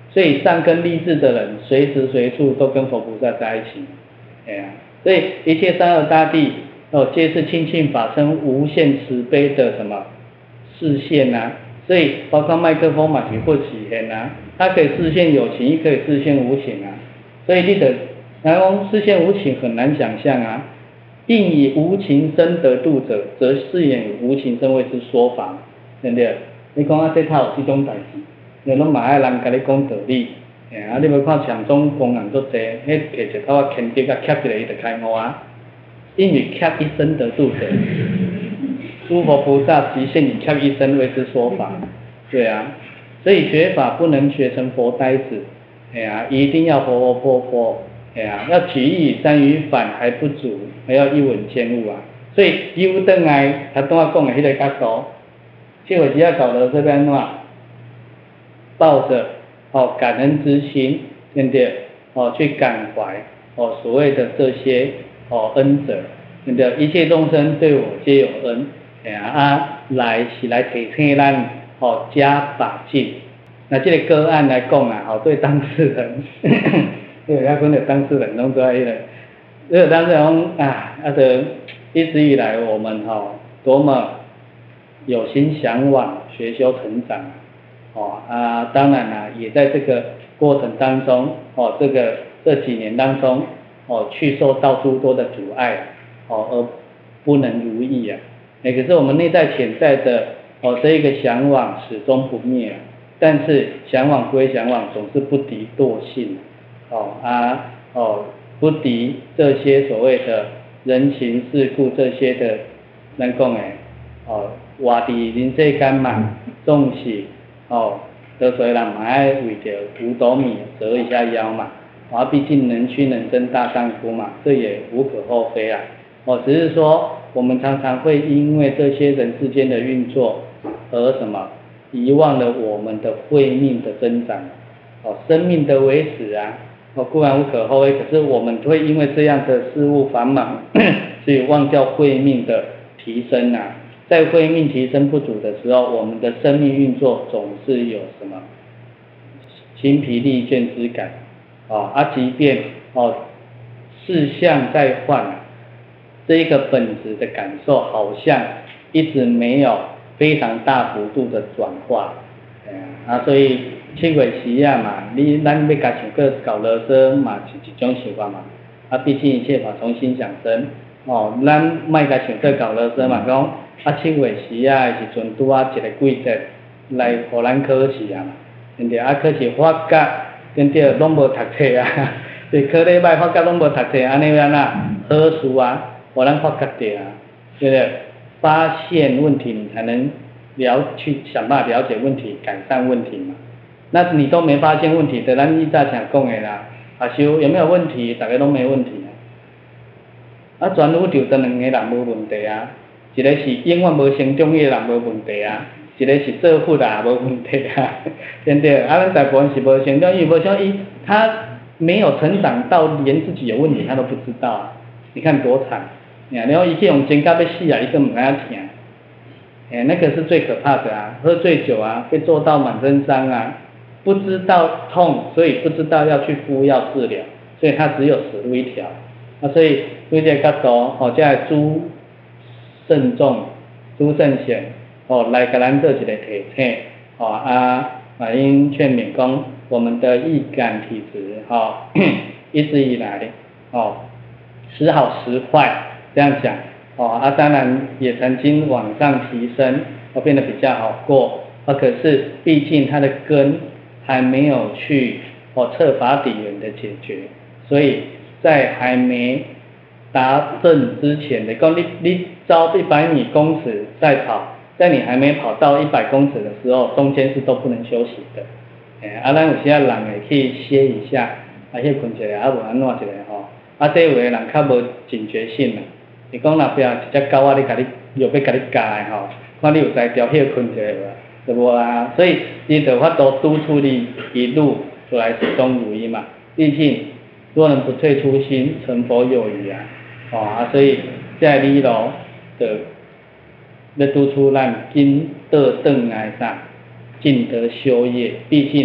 所以善根立志的人，随时随处都跟佛菩萨在一起，哎呀、啊，所以一切三恶大地哦，皆是清净法身无限慈悲的什么视线啊，所以包括麦克风嘛，是不起现啊，它可以视线有情，也可以视线无情啊，所以你的然后视线无情很难想象啊。应以无情身得度者，则是言无情身为之说法，对不对？你讲啊，这套有这种代志，你拢嘛爱人甲你讲道理，哎，啊，你要看禅宗功人足济，迄摕一套啊牵结啊夹一个伊就开悟啊，因为夹一身得度者，诸佛菩萨即现以夹一身为之说法，对啊，所以学法不能学成佛呆子，哎呀、啊，一定要活活泼泼。哎呀，要举一三于反还不足，还要一稳兼悟啊！所以优等来，他拄仔讲的迄个角度，这回只要搞到这边话，抱着哦感恩之心，对不对？哦去感怀哦所谓的这些哦恩者，对不对？一切众生对我皆有恩，哎呀啊来是来提醒咱哦加把劲。那这个个案来讲啊，哦对当事人。对，要跟着当事人弄出来的，这个当事人啊，啊的一直以来我们哈、哦、多么有心向往学修成长，哦啊，当然啦、啊，也在这个过程当中，哦这个这几年当中，哦去受到诸多的阻碍，哦而不能如意啊，哎可是我们内在潜在的哦这一个向往始终不灭，但是向往归向往，总是不敌惰性。哦啊哦，不敌这些所谓的人情世故这些的，咱讲诶，哦，活伫人世间嘛，总是哦，得罪人嘛爱为着五斗米折一下腰嘛，啊，毕竟能屈能伸大丈夫嘛，这也无可厚非啊。哦，只是说我们常常会因为这些人世间的运作而什么，遗忘了我们的慧命的增长，哦，生命的维持啊。哦，固然无可厚非，可是我们会因为这样的事物繁忙，所以忘掉慧命的提升啊。在慧命提升不足的时候，我们的生命运作总是有什么精疲力倦之感。哦，啊，即便哦事项在换，这一个本质的感受好像一直没有非常大幅度的转化。啊，所以七月时啊嘛，你咱要甲想个搞乐色嘛是一种想法嘛。啊，毕竟一切法从心想生，哦，咱莫甲想个搞乐色嘛，讲啊七月时啊的时阵拄啊一个季节来互咱考试啊嘛，对不对？啊考试法甲对不对？拢无读册啊，对考礼拜法甲拢无读册，安尼安那好事啊，互咱发觉到啊，对不对？发现问题，你才能。了去想办法了解问题，改善问题嘛。那你都没发现问题的，咱以前常讲的啦，阿修有没有问题？大家都没问题啊。啊，全宇宙就两个人无问题啊，一个是永远无成长的人无问题啊，一个是做佛啊无问题啊，对不对？啊，咱大部分是无成长，因为无成长，他没有成长到连自己有问题他都不知道啊。你看多惨！然后一去用尖到要死啊，一个唔敢听。哎，那个是最可怕的啊！喝醉酒啊，被做到满身伤啊，不知道痛，所以不知道要去敷药治疗，所以他只有死路一条。啊，所以对这个角度，哦，这诸慎重、诸慎贤，哦，来给咱做一个提醒，哦啊，啊，因劝勉讲，我们的易感体质，哦，一直以来，哦，时好时坏，这样讲。哦啊，当然也曾经往上提升，哦变得比较好过，啊可是毕竟它的根还没有去哦彻法底源的解决，所以在还没达正之前的，讲你你招一百米公尺在跑，在你还没跑到一百公尺的时候，中间是都不能休息的。哎，啊咱有时啊人会去歇一下，啊歇困一下，啊无安怎一下吼，啊这有的人较无警觉性啦。你讲若不要一只狗仔，你甲你又要甲你夹的吼，看你有才调歇困一下无，对无啊？所以你就法度督促你一路出来始终如一嘛。毕竟若人不退初心，成佛有余啊！哦啊，所以在你路的要督促咱紧倒转来啥，尽得修业。毕竟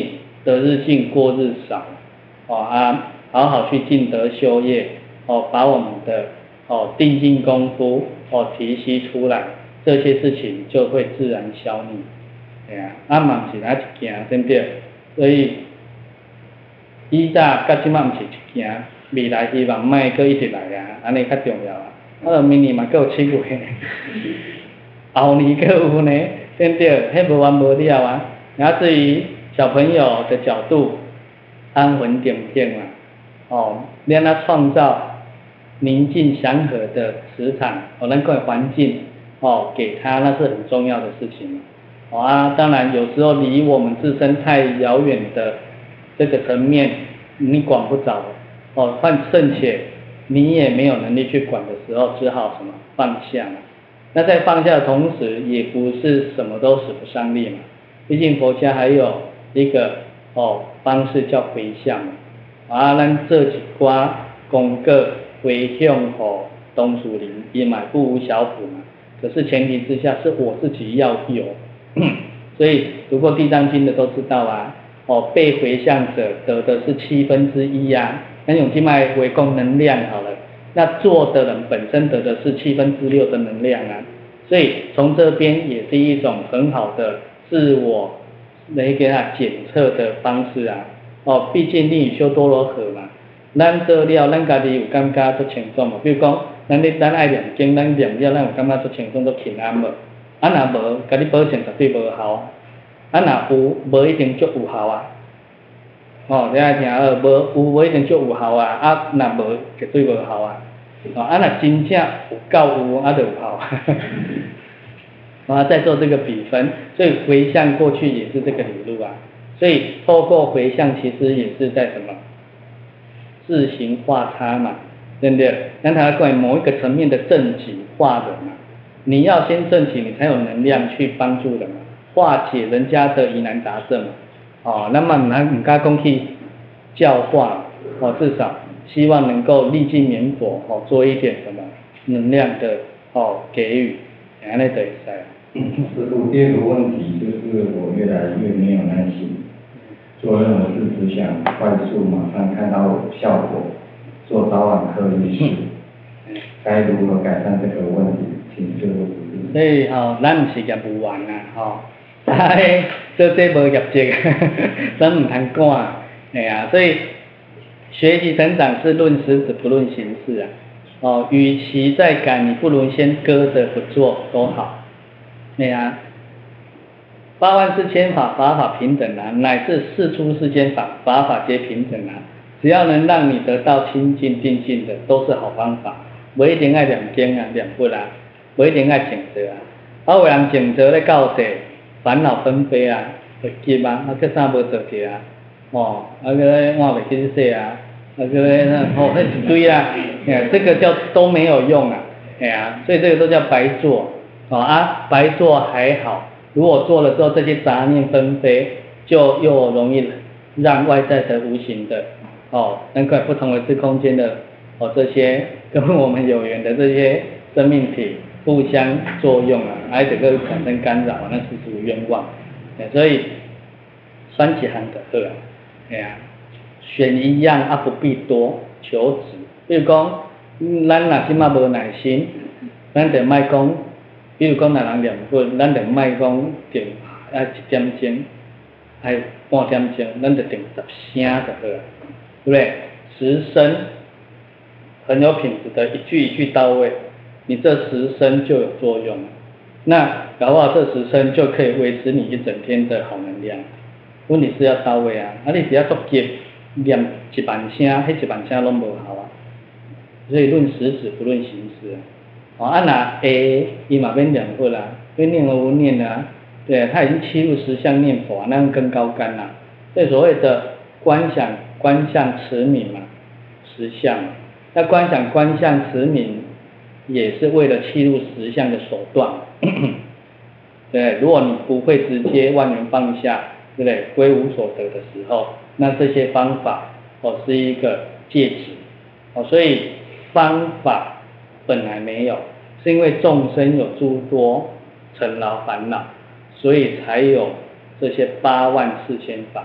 得日进过日少，哦啊，好好去尽德修业，哦，把我们的哦定境功夫哦提息出来，这些事情就会自然消弭。对啊，啊嘛毋是哪一件，对不对？所以以早甲即摆毋是一件，未来希望莫阁一直来啊，安尼较重要啊。啊，明年嘛阁有七月，后年阁有呢，对不对？迄无完无了啊。然后至于小朋友的角度，安稳定定嘛，哦，让他创造宁静祥和的磁场，哦，那个环境，哦，给他那是很重要的事情。哦啊，当然有时候离我们自身太遥远的这个层面，你管不着，哦，换甚且你也没有能力去管的时候，只好什么放下嘛。那在放下的同时，也不是什么都使不上力嘛。毕竟佛家还有一个哦方式叫回向嘛，啊，咱做一寡功课回向给董树林，也买不无小补嘛。可是前提之下是我自己要有，所以读过《地藏经》的都知道啊，哦，被回向者得的是七分之一啊，那用经脉为供能量好了，那做的人本身得的是七分之六的能量啊，所以从这边也是一种很好的自我来给他检测的方式啊，哦，毕竟你有修多罗河嘛，咱做了，咱家己有感觉足轻松嘛，比如讲，咱咧咱爱念经，咱念了，咱有感觉足轻松足平安无？啊若无，甲你保证绝对无效，啊若有，无一定足有效啊。哦，你爱听好，无有无一定足有效啊，啊若无绝对无效啊。哦，啊若真正有够有，啊就有效。然后再做这个比分，所以回向过去也是这个理路啊。所以透过回向，其实也是在什么自行化他嘛，对不对？让他关于某一个层面的正己化人嘛。你要先正己，你才有能量去帮助人嘛，化解人家的疑难杂症嘛。哦，那么你唔敢讲去教化，哦，至少希望能够历尽绵薄，哦，做一点什么能量的哦给予，安尼就会使。 师父，第二个问题就是我越来越没有耐心，做任何事只想快速马上看到效果，做早晚课仪式，该如何改善这个问题？请师父指示。 所以吼，咱唔是业务员啊，吼，哎，做这无业绩，咱唔通赶，哎呀，所以学习成长是论实质不论形式啊，哦，与其再改，你不如先搁着不做都好。对啊，八万四千法，法法平等啊，乃至四出世间法，法法皆平等啊。只要能让你得到清净定境的，都是好方法。不一定爱念经啊、念佛啊，不一定爱静坐啊。啊，有人静坐咧到底，烦恼纷飞啊，会急啊，啊，叫啥无做起啊，哦，啊个换袂起洗啊，啊个哦那一堆啊，哎，这个叫都没有用啊，哎呀，所以这个都叫白做。哦啊，白做还好，如果做了之后，这些杂念纷飞，就又容易让外在的无形的哦，那个不同维次空间的哦，这些跟我们有缘的这些生命体互相作用啊，而且会产生干扰，那是属于冤枉。所以选一项就好啊，哎呀，选一样啊，不必多，求质。比如讲，咱若即马无耐心，咱就莫讲。比如讲，若人念佛，咱就莫讲定啊一点钟，还半点钟，咱就定十声就好了，对不对？十声很有品质的，一句一句到位，你这十声就有作用了。那搞不好这十声就可以维持你一整天的好能量。问题是要到位啊，啊你只要足急念一万声，迄一万声拢无效啊。所以论实质不论形式啊。哦，啊那会，伊嘛免念佛啦，因为念而无念啊，对，他已经切入实相念佛，那样更高干啦。所以所谓的观想、观相、持名嘛，实相。那观想、观相、持名，也是为了切入实相的手段。对，如果你不会直接万缘放下，对不对？归无所得的时候，那这些方法哦是一个介质，哦，所以方法。本来没有，是因为众生有诸多尘劳烦恼，所以才有这些八万四千法。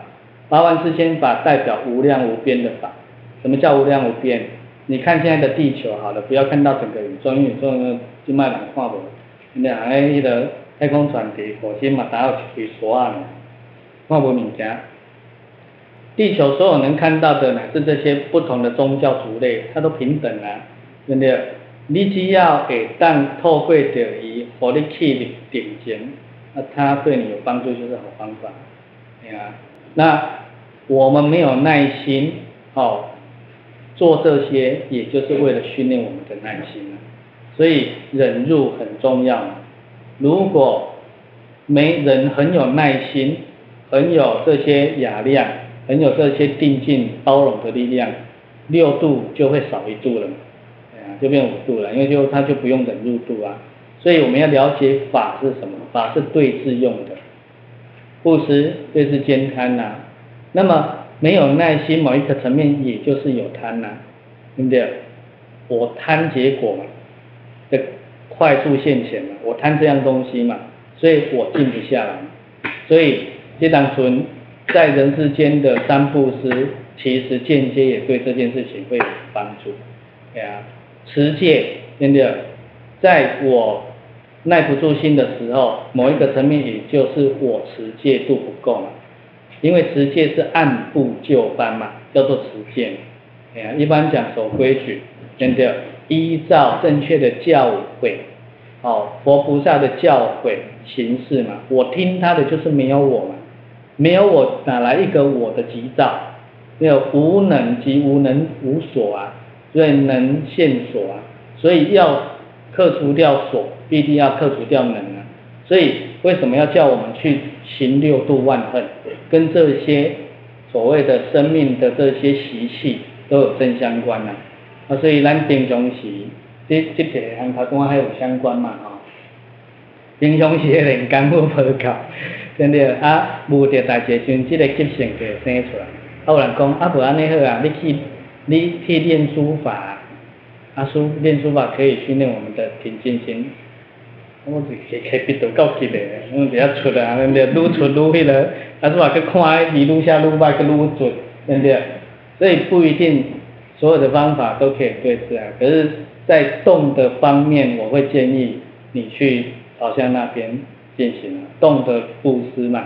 八万四千法代表无量无边的法。什么叫无量无边？你看现在的地球好了，不要看到整个宇宙，因为宇宙呢就卖人看无。你看迄个太空船伫火星嘛，打到一堆沙啊，看无物件。地球所有能看到的乃至这些不同的宗教族类，它都平等啊，对不对？你只要会当透过着伊，互你去入定境，那它对你有帮助就是好方法，对啊。那我们没有耐心，哦，做这些，也就是为了训练我们的耐心啊。所以忍辱很重要。如果没人很有耐心，很有这些雅量，很有这些定境包容的力量，六度就会少一度了。就变五度了，因为就他就不用忍辱度啊，所以我们要了解法是什么，法是对治用的，布施对治兼贪呐、啊，那么没有耐心，某一个层面也就是有贪呐、啊，对不对？我贪结果嘛，的快速现前嘛，我贪这样东西嘛，所以我静不下来，所以这当存在人世间的三布施，其实间接也对这件事情会有帮助，对啊。持戒，真的，在我耐不住心的时候，某一个层面，也就是我持戒度不够嘛。因为持戒是按部就班嘛，叫做持戒。哎呀，一般讲守规矩，真的，依照正确的教诲，哦，佛菩萨的教诲行事嘛。我听他的就是没有我嘛，没有我哪来一个我的急躁？没有无能即无能无所啊。所以能现所啊，所以要克除掉所，必定要克除掉能啊。所以为什么要叫我们去行六度万恨？跟这些所谓的生命的这些习气都有正相关啊。啊，所以咱平常时这这个和头先还有相关嘛吼。平常时的人功夫无够，真的啊，无着代志时，这个急性就会生出来。啊，有人讲啊，无安尼好啊，你去。你去练书法，啊书练书法可以训练我们的平静心。我是下下笔都够急的，我比较出啊，对不对？愈出愈迄个，啊书法去看，字愈写愈歹，去愈准，对不对？所以不一定所有的方法都可以对治啊。可是，在动的方面，我会建议你去朝向那边进行啊，动的布施嘛。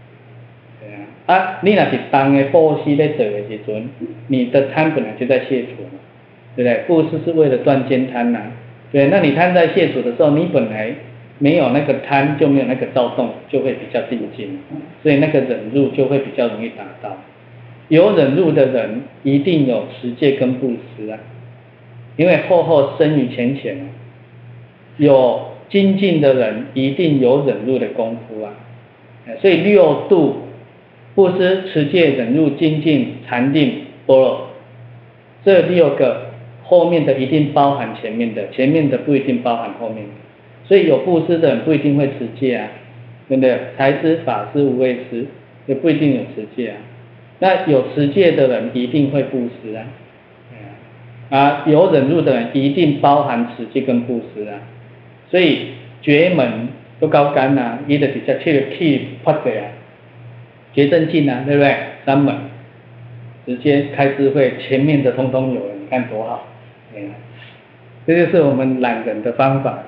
啊，你若是当的布施在做的时阵，你的贪本来就在卸除嘛，对不对？布施是为了断奸贪呐、啊，对。那你贪在卸除的时候，你本来没有那个贪，就没有那个躁动，就会比较定静，所以那个忍辱就会比较容易达到。有忍辱的人，一定有持戒跟布施啊，因为后后生于浅浅啊。有精进的人，一定有忍辱的功夫啊，所以六度。布施、持戒、忍辱、精进、禅定、般若，这六个后面的一定包含前面的，前面的不一定包含后面的。所以有布施的人不一定会持戒啊，对不对？财施、法施、无畏施，也不一定有持戒啊。那有持戒的人一定会布施啊，啊，有忍辱的人一定包含持戒跟布施啊。所以觉门都高干啊，伊就直接去去发过啊。觉正境啊，对不对？三门直接开智慧，前面的通通有了，你看多好！哎，这就是我们懒人的方法。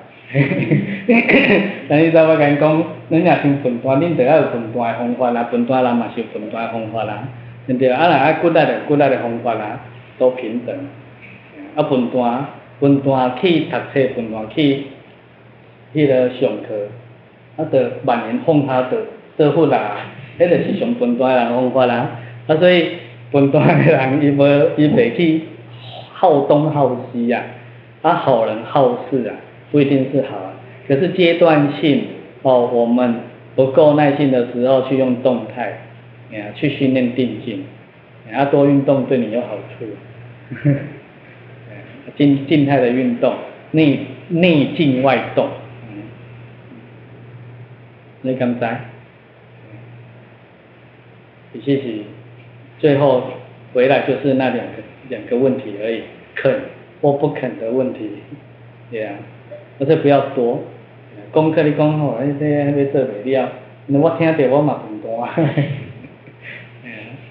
但是在我跟你讲，恁若想分段，恁就要有分段的方法啦，分段人嘛是有分段的方法啦，对不对？啊，若爱骨力的骨力的方法啦，都平等。啊，分段分段去读册，分段去迄个上课，啊，得万年放他的得福啦。迄就是上分段的人方法啦，啊，所以分段的人伊无伊袂去好东好西啊，啊，好人好事啊，不一定是好啊。可是阶段性哦，我们不够耐性的时候，去用动态，啊，去训练定静，啊，多运动对你有好处。静静态的运动，内内静外动，嗯，你敢知？其实最后回来就是那两个两个问题而已，肯或不肯的问题，对啊，而且不要多。功课你讲吼，迄个迄个做袂了，我听着我嘛分段。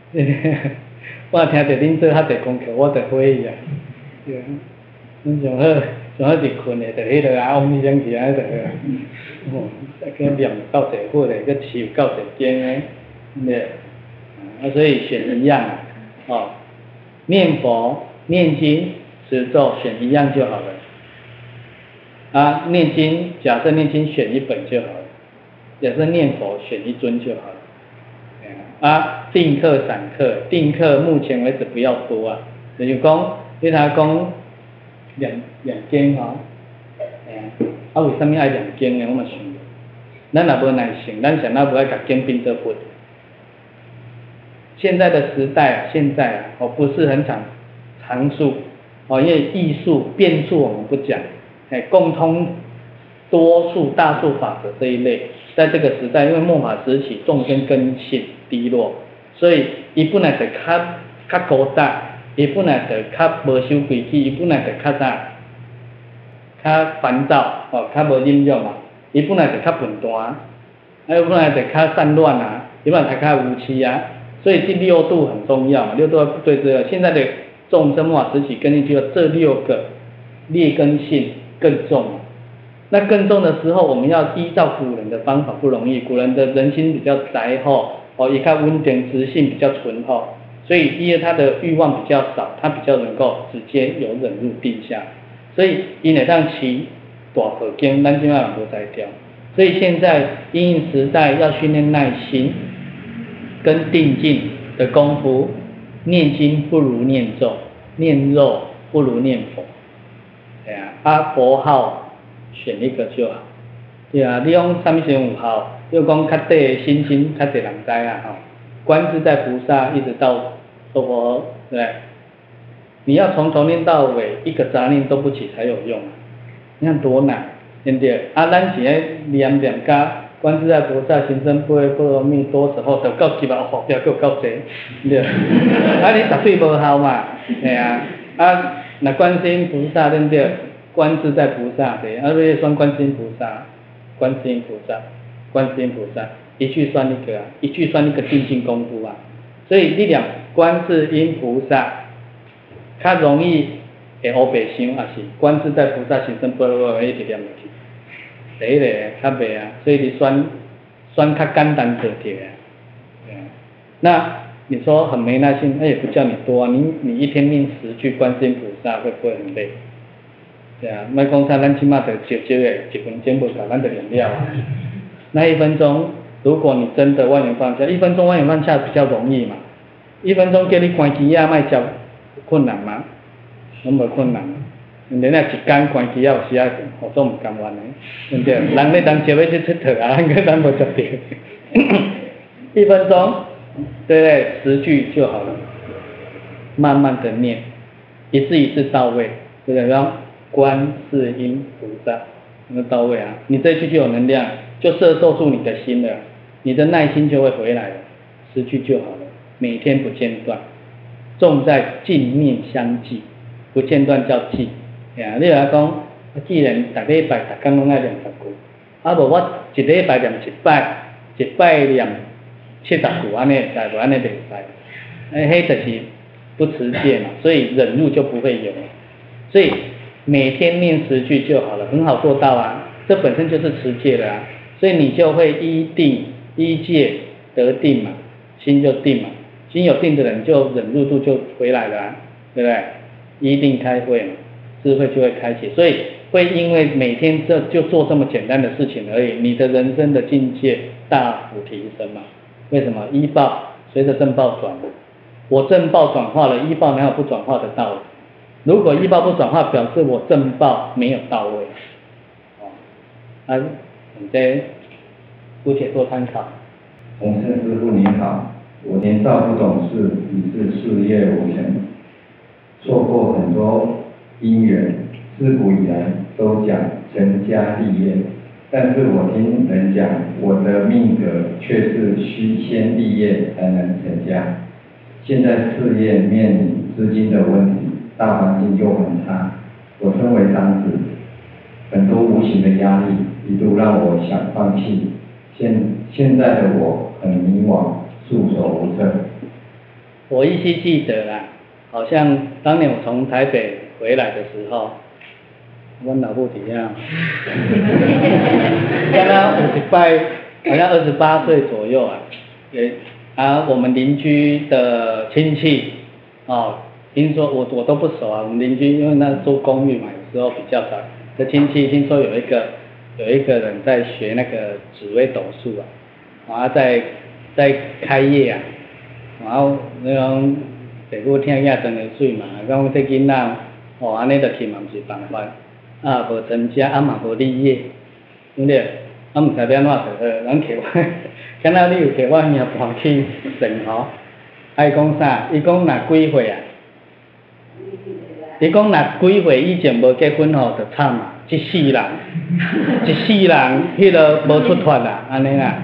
我听着恁做较侪功课，我着欢喜啊。对啊，恁上好上好是困的，着迄落啊，往医生去安尼着好啊。哦，再去念够侪佛的，去持够侪经的，对。啊，所以选一样啊，哦，念佛、念经、持咒，选一样就好了。啊，念经，假设念经选一本就好了，假设念佛选一尊就好了。啊，定课散课，定课目前为止不要多啊，就是讲，你他讲两两间吼，哎呀，啊为什么爱两间呢？我嘛想，咱若无耐性，咱想到不爱甲经并做分。现在的时代啊，现在啊，我不是很常常数，哦，因为艺术变数我们不讲，哎，共通多数大数法则这一类。在这个时代，因为末法时期众生根性低落，所以伊本来就较较孤单，伊本来就较无守规矩，伊本来就较啥，较烦躁，哦，较无忍让嘛，伊本来就较笨蛋，啊，伊本来就较散乱啊，伊本来就较无知啊，所以这六度很重要嘛，六度对这个现在的众生末法时期根性低落，这六个劣根性更重。那更重的时候，我们要依照古人的方法不容易。古人的人心比较宅吼，哦，也看温定，直性比较纯厚，所以因为他的欲望比较少，他比较能够直接有忍入定下，所以因会当起大佛经，咱今晚无在调。所以现在因应时代要训练耐心跟定静的功夫，念经不如念咒，念咒不如念佛，对啊，啊佛号。选一个就好，对啊，你用什么先有效？又讲较底的心经，较侪人知啊，吼。观自在菩萨一直到娑婆，对不对？你要从头念到尾，一个杂念都不起才有用，你看多难，对不对？啊，咱是咧念念加观自在菩萨行深般若波罗蜜多时候，就到几万佛标够够济，对。啊，你绝对无效嘛，系啊，啊，那观世音菩萨对不对？观自在菩萨对，啊，你算观世音菩萨，观世音菩萨，观世音菩萨，一句算一个啊，一句算一个定性功夫啊。所以你念观世音菩萨，较容易会黑白想，也是观自在菩萨行深般若波罗蜜一直念落去。第一个较袂啊，所以你选选较简单做题啊。那你说很没耐心，那也不叫你多啊，你你一天念十句观世音菩萨，会不会很累？对啊，莫讲啥，咱起码得少少的，一分钟不够，咱就念了啊。那一分钟，如果你真的万缘放下，一分钟万缘放下比较容易嘛。一分钟叫你关机啊，卖叫困难吗？拢无困难。人家一天关机啊，有时啊，我都唔甘愿的，对不对？人咧当朝要去佚佗啊，应该咱无做到。一分钟，对不对？十句就好了，慢慢的念，一字一字到位，对不对？然后观世音菩萨，那到位啊！你这句就有能量，就摄受住你的心了，你的耐心就会回来了，十句就好了，每天不间断，重在静念相继，不间断叫记。呀，你来讲，既然逐礼拜逐天拢爱念十句，啊无我一礼拜念一摆，一摆念七十句，安尼才无安尼袂使，哎，迄就是不持戒嘛，所以忍辱就不会有，所以。每天念十句就好了，很好做到啊！这本身就是持戒了啊，所以你就会依定依戒得定嘛，心就定嘛，心有定的人就忍辱度就回来了啊，对不对？依定开慧嘛，智慧就会开启，所以会因为每天这就做这么简单的事情而已，你的人生的境界大幅提升嘛。为什么？依报随着正报转，我正报转化了，依报哪有不转化的道理？如果依报不转化，表示我正报没有到位，哦，啊，你这姑且做参考。 洪胜师父你好，我年少不懂事，已是事业无成，错过很多因缘，自古以来都讲成家立业，但是我听人讲，我的命格却是需先立业才能成家。现在事业面临资金的问题。大环境又很差，我身为长子，很多无形的压力一度让我想放弃。现现在的我很迷惘，束手无策。 我依稀记得啦，好像当年我从台北回来的时候，我脑部底下，刚刚五十拜，好像二十八岁左右啊，也啊，我们邻居的亲戚哦，听说我我都不熟啊，我们邻居因为那住公寓嘛，有时候比较少。的亲戚听说有一个有一个人在学那个紫微斗数啊，然后在在开业啊，然后那种爸母听遐真个水嘛，讲这囡仔哦安尼着去嘛毋是办法，啊无成家啊嘛无立业，对不对？啊毋知要安怎就好，人摕我，敢若你有摕我命盘去算吼，啊伊讲啥？伊讲若几岁啊？伊讲若几岁以前无结婚吼，就惨啊！一世人，一世人，迄个无出脱啦，安尼啦。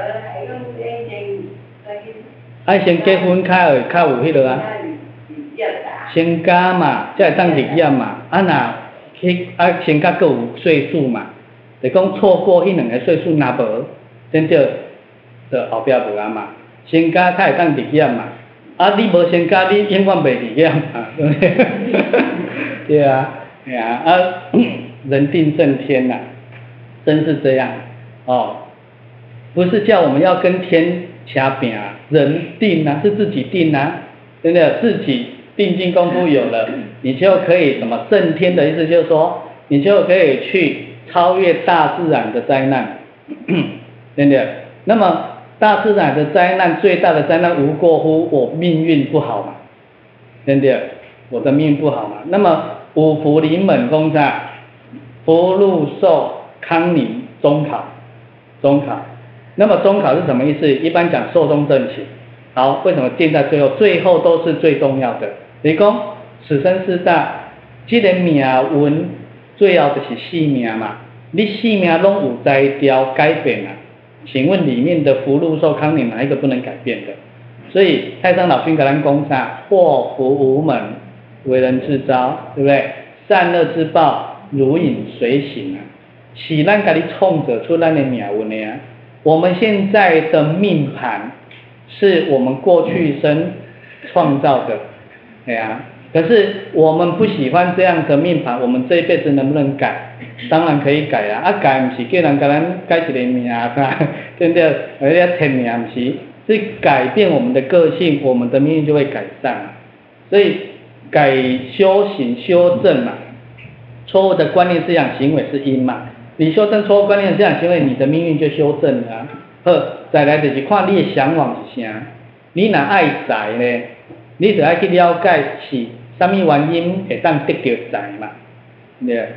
爱先结婚，较会较有迄落啊。先嫁嘛，才会当立业嘛。啊若去啊先嫁佫有岁数嘛，就讲错过迄两个岁数，若无，真着就后壁无啊嘛。先嫁才会当立业嘛。啊，你无先嫁，你永远袂立业嘛，对不对？对啊，对啊，啊，人定胜天呐、啊，真是这样哦，不是叫我们要跟天掐拼啊，人定啊，是自己定啊，真的自己定境功夫有了，你就可以什么胜天的意思，就是说你就可以去超越大自然的灾难，真的。那么大自然的灾难最大的灾难无过乎我命运不好嘛，真的，我的命运不好嘛。那么五福临门攻杀，福禄寿康宁中考，中考。那么中考是什么意思？一般讲寿终正寝。好，为什么定在最后？最后都是最重要的。你讲此生四大，这个命运最后就是死命嘛。你死命拢有在调改变啊。请问里面的福禄寿康宁哪一个不能改变的？所以太上老君给咱讲啥？祸福无门，为人自招，对不对？善恶之报如影随形啊，是咱家己创造出咱的命运的啊。我们现在的命盘是我们过去生创造的，对啊。可是我们不喜欢这样的命盘，我们这一辈子能不能改？当然可以改啊！啊改不是叫人给咱改一个命啊，对不对？而且天命不是，是改变我们的个性，我们的命运就会改善。所以改修行修正嘛，错误的观念思想行为是因嘛，你修正错误观念思想行为，你的命运就修正了啊。好，再来就是看你的向往是啥，你若爱财呢，你就要去了解是什么原因会当得到财嘛，对。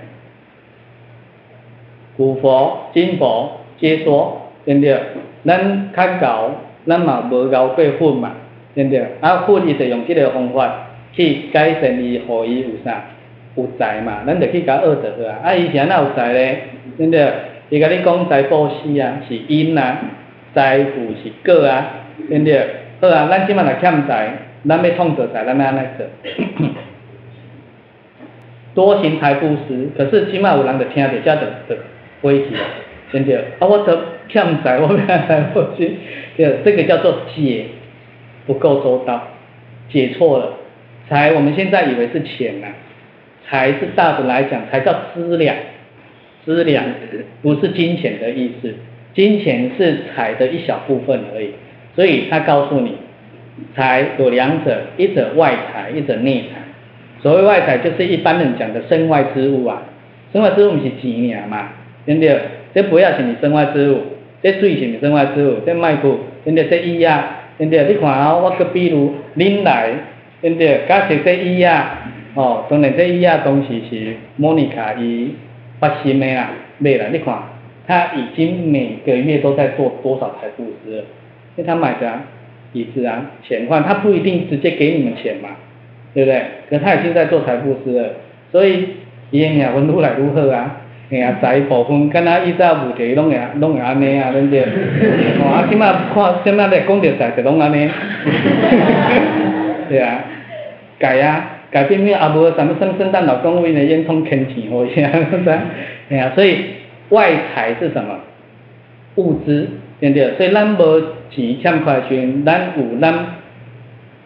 古佛、今佛皆说，对不对？咱较敖，咱嘛无敖过分嘛，对不对？啊，分伊就用这个方法去改善伊，互伊有啥有财嘛，咱就去甲学着好啊。啊，以前哪有财咧？对不对？伊甲你讲财布施啊，是因啊，财富是果啊，对不对？好啊，咱即马若欠财，咱要创造财，咱要安怎做？多行财布施，可是即马有人就听着，才就就。危险，对不对？啊，我得欠债，我要来布施，对，这个叫做解不够周到，解错了。财我们现在以为是钱呐、啊，财是大的来讲，才叫资粮，资粮不是金钱的意思，金钱是财的一小部分而已。所以他告诉你，财有两者，一者外财，一者内财。所谓外财，就是一般人讲的身外之物啊，身外之物不是钱尔嘛。对不对？这不要是你身外之物，这水是你身外之物，这麦克，对不对？这衣啊，对不对？你看啊，我个比如恁来，对不对？假设这衣啊，哦，当然这衣啊东西是莫妮卡伊发心的啦，买了，你看，他已经每个月都在做多少财布施了？因为他买的、啊、椅子啊、钱换，他不一定直接给你们钱嘛，对不对？可他已经在做财布施了，所以伊的命运愈来愈好啊。嘿啊，财部分，敢若以前有提拢会拢会安尼啊，对不对？哦，啊，即马看，即马咧讲着财就拢安尼，对啊，改啊，改变命啊，无什么圣圣诞老公为了烟囱坑钱好些，对啊，所以外财是什么？物资，对不对？所以咱无钱欠款时，咱有咱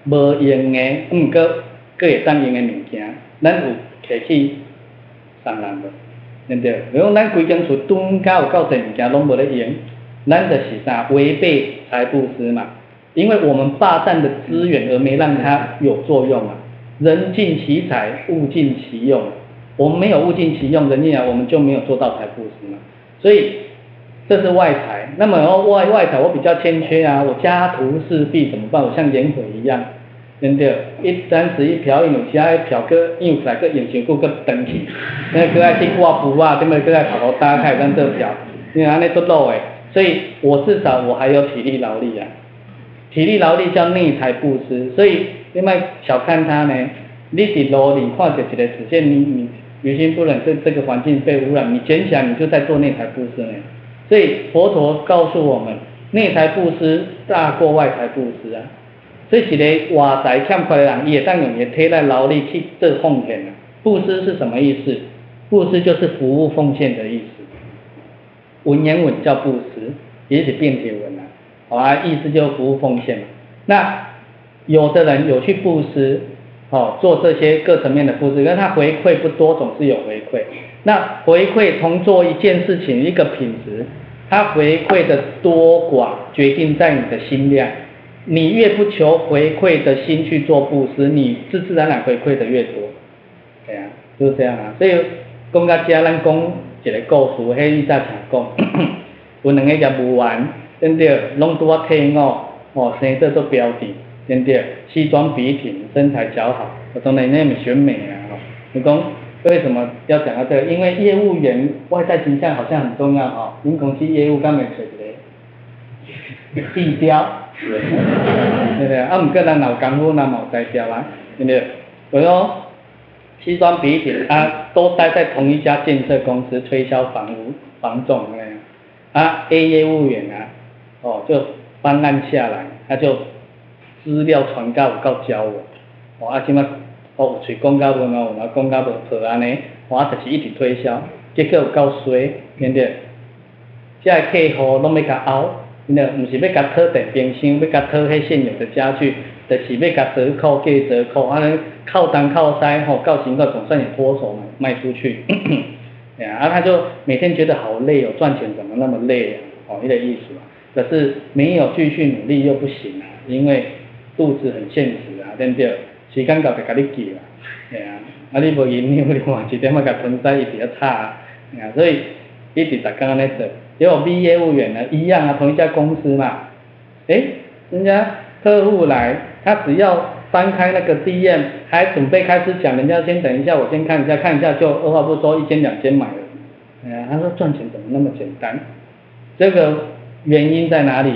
无用的，毋过佫会当用的物件，咱有摕去送人无？对不对？如果咱规间厝囤甲有够侪物件拢无咧用，咱就是啥违背财布施嘛？因为我们霸占的资源而没让它有作用嘛。人尽其才，物尽其用。我们没有物尽其用，人尽啊，我们就没有做到财布施嘛。所以这是外财。那么外外财我比较欠缺啊，我家徒四壁怎么办？我像颜回一样。对不对？一簪子一瓢，因有其他一瓢个用出来个用伤久个长去，那个爱去刮布啊，对不对？个爱跑跑打开咱这瓢，因为安尼都漏诶，所以我至少我还有体力劳力啊，体力劳力叫内财布施，所以你莫小看它呢。你伫路里看着一个直线，你你于心不忍，这这个环境被污染，你捡起来你就在做内财布施呢。所以佛陀告诉我们，内财布施大过外财布施啊。这是个外财欠缺的人，伊会当用伊的体力劳力去做奉献啊。布施是什么意思？布施就是服务奉献的意思。文言文叫布施，也是变体文啊。好啊，意思就是服务奉献嘛。那有的人有去布施，哦，做这些各层面的布施，但他回馈不多，总是有回馈。那回馈同做一件事情，一个品质，它回馈的多寡决定在你的心量。你越不求回馈的心去做布施，你自自然然回馈的越多。对啊，就是这样啊。所以讲到这，咱讲一个故事，迄伊早常讲，有两个业务员，对不对？拢拄啊退伍，哦，生得做标致，对不对？西装笔挺，身材姣好，我当然那么选美啊。哦，你讲为什么要讲到这个？因为业务员外在形象好像很重要哦。您公司业务干没找一个地标。对不对？啊，毋过咱有功夫，咱嘛有才调啊，对不对？比如说西装笔挺啊，都待在同一家建设公司推销房屋、房仲那样。啊 ，A 业务员啊，哦，就方案下来，他就资料传到有够教我，哦，啊，即摆哦，有喙讲到文哦，有讲到无好安尼，我就是一直推销，结果有够衰，对不对？这个客户拢要甲拗。你唔是要甲讨电冰箱，要甲讨迄现有的家具，就是要甲折扣价折扣，安尼靠东靠西吼，到时候总算也脱手卖出去，对啊，他就每天觉得好累哦，赚钱怎么那么累啊？哦，那个意思嘛。可是没有继续努力又不行啊，因为肚子很现实啊，对不对？时间到就甲你记啊，对啊，啊你无营养，你换一点仔甲囤在一直差啊，所以一直逐工安尼做。结果 B 业务员呢一样啊，同一家公司嘛，诶，人家客户来，他只要翻开那个 D M， 还准备开始讲，人家先等一下，我先看一下，看一下就二话不说，一间两间买了。哎呀，他说赚钱怎么那么简单？这个原因在哪里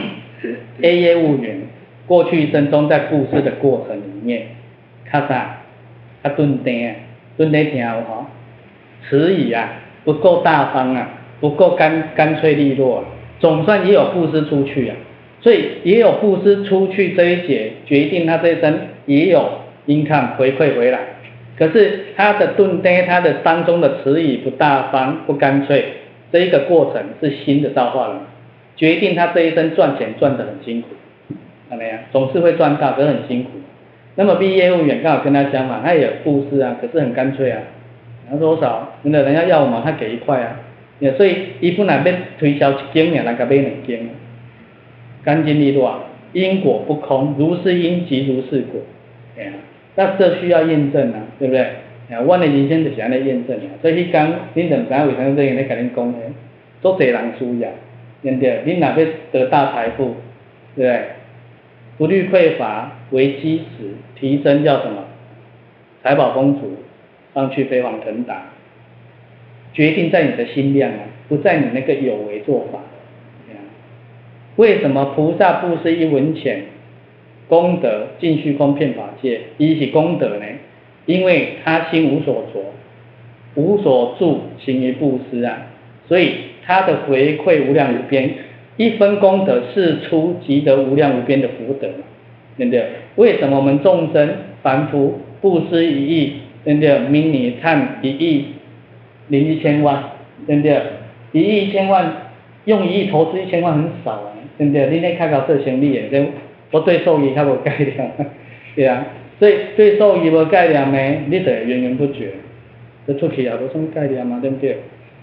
？A 业务员过去一生中在布施的过程里面，他啥？他蹲低啊，蹲低听有吼，词语啊不够大方啊。不够干干脆利落啊，总算也有布施出去啊，所以也有布施出去这一节，决定他这一生也有 income 回馈回来。可是他的顿呆，他的当中的词语不大方不干脆，这一个过程是新的造化了，决定他这一生赚钱赚得很辛苦，看没有？总是会赚到，可是很辛苦。那么 B 业务员刚好跟他相反，他也有布施啊，可是很干脆啊，他多少？真的人家要嘛，他给一块啊。所以，伊本来要推销一间，人家买两间，干净利落，因果不空，如是因即如是果，哎呀，那这需要验证啊，对不对？啊，我的人生就是安尼验证啊，所以迄天恁就唔知为啥这样咧甲恁讲诶，做侪人需要，对不对？恁若要得大财富，对不对？不虑匮乏为基石，提升叫什么？财宝丰足，上去飞黄腾达。决定在你的心量啊，不在你那个有为做法。为什么菩萨布施一文钱，功德尽虚空遍法界，一起功德呢？因为他心无所着，无所住，行于布施啊，所以他的回馈无量无边，一分功德是出即得无量无边的福德，对不对？为什么我们众生凡夫布施一亿，对不对？明年叹一亿。零一千万，对不对？一亿一千万，用一亿投资一千万很少啊，对不对？你那开搞做生意的，这我对兽医较无概念，对啊，所以对兽医无概念呢，你就会源源不绝，这出去也无什么概念嘛，对不对？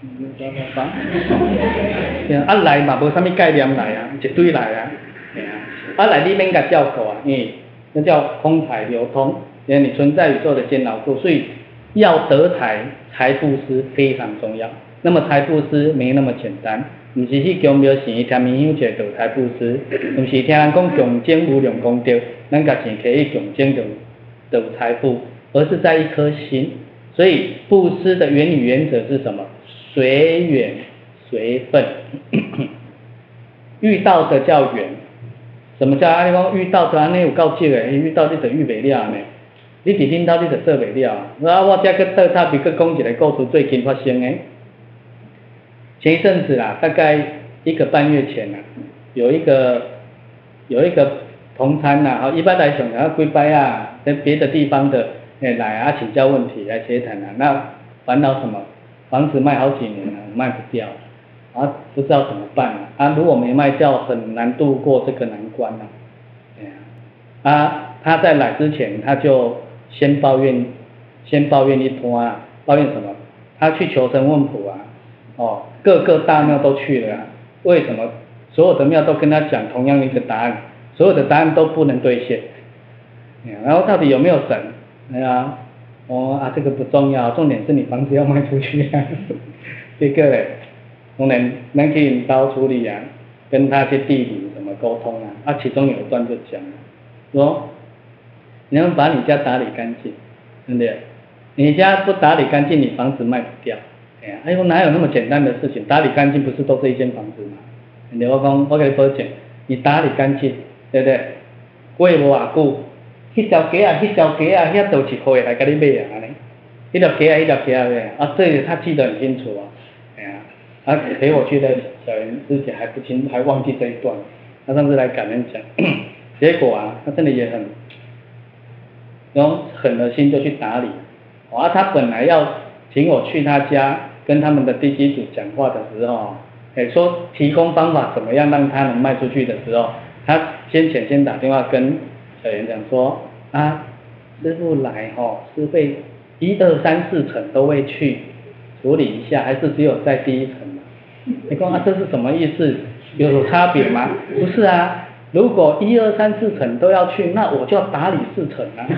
啊来嘛，无啥物概念来啊，一堆来啊，对啊，啊来你免甲照顾啊，因为那叫空财流通，因为你存在宇宙的监牢处，所以要得财，财布施非常重要。那么财布施没那么简单，不是去供庙神添面香就得财布施，不是听人讲供精无量功德，咱甲钱可以供精就得财富，而是在一颗心。所以布施的原理原则是什么？随缘随分，遇到的叫缘。什么叫啊？你讲遇到的安尼有够少的，遇到你就遇袂了呢？你伫恁兜你就做袂了。啊，我遮个倒塔比个讲一个故事，最近发生的。前一阵子啦，大概一个半月前啦，有一个有一个同参啦，好，一般来讲，然后几摆啊，在别的地方的诶来啊请教问题来协谈啊，那烦恼什么？房子卖好几年了，卖不掉，啊，不知道怎么办啊？啊，如果没卖掉，很难度过这个难关啊。对啊，啊，他在来之前，他就先抱怨，先抱怨一波啊，抱怨什么？他去求神问卜啊，哦，各个大庙都去了啊，为什么所有的庙都跟他讲同样一个答案，所有的答案都不能兑现？然后到底有没有神？哎呀。哦啊，这个不重要，重点是你房子要卖出去啊。这个嘞，当然咱去引导处理啊，跟他去地理怎么沟通啊？啊，其中有一段就讲了，说你要把你家打理干净，对不对？你家不打理干净，你房子卖不掉。哎呀，哎呦，哪有那么简单的事情？打理干净不是都是一间房子吗？对我讲，我给你保证，你打理干净，对不对？过无偌久。迄条街啊，迄条街啊，遐都是会来甲你买啊，安尼。迄条街啊，迄条街啊，啊，这个他记得很清楚啊，哎呀，啊陪我去的小袁之前还不清，还忘记这一段。他上次来感恩讲，结果啊，他真的也很，然后狠了心就去打理。啊，他本来要请我去他家跟他们的地基主讲话的时候，哎，说提供方法怎么样让他能卖出去的时候，他先前先打电话跟小袁讲说。啊，师父来吼、哦，是会一二三四层都会去处理一下，还是只有在第一层嘛？你讲啊，这是什么意思？有差别吗？不是啊，如果一二三四层都要去，那我就要打理四层啊，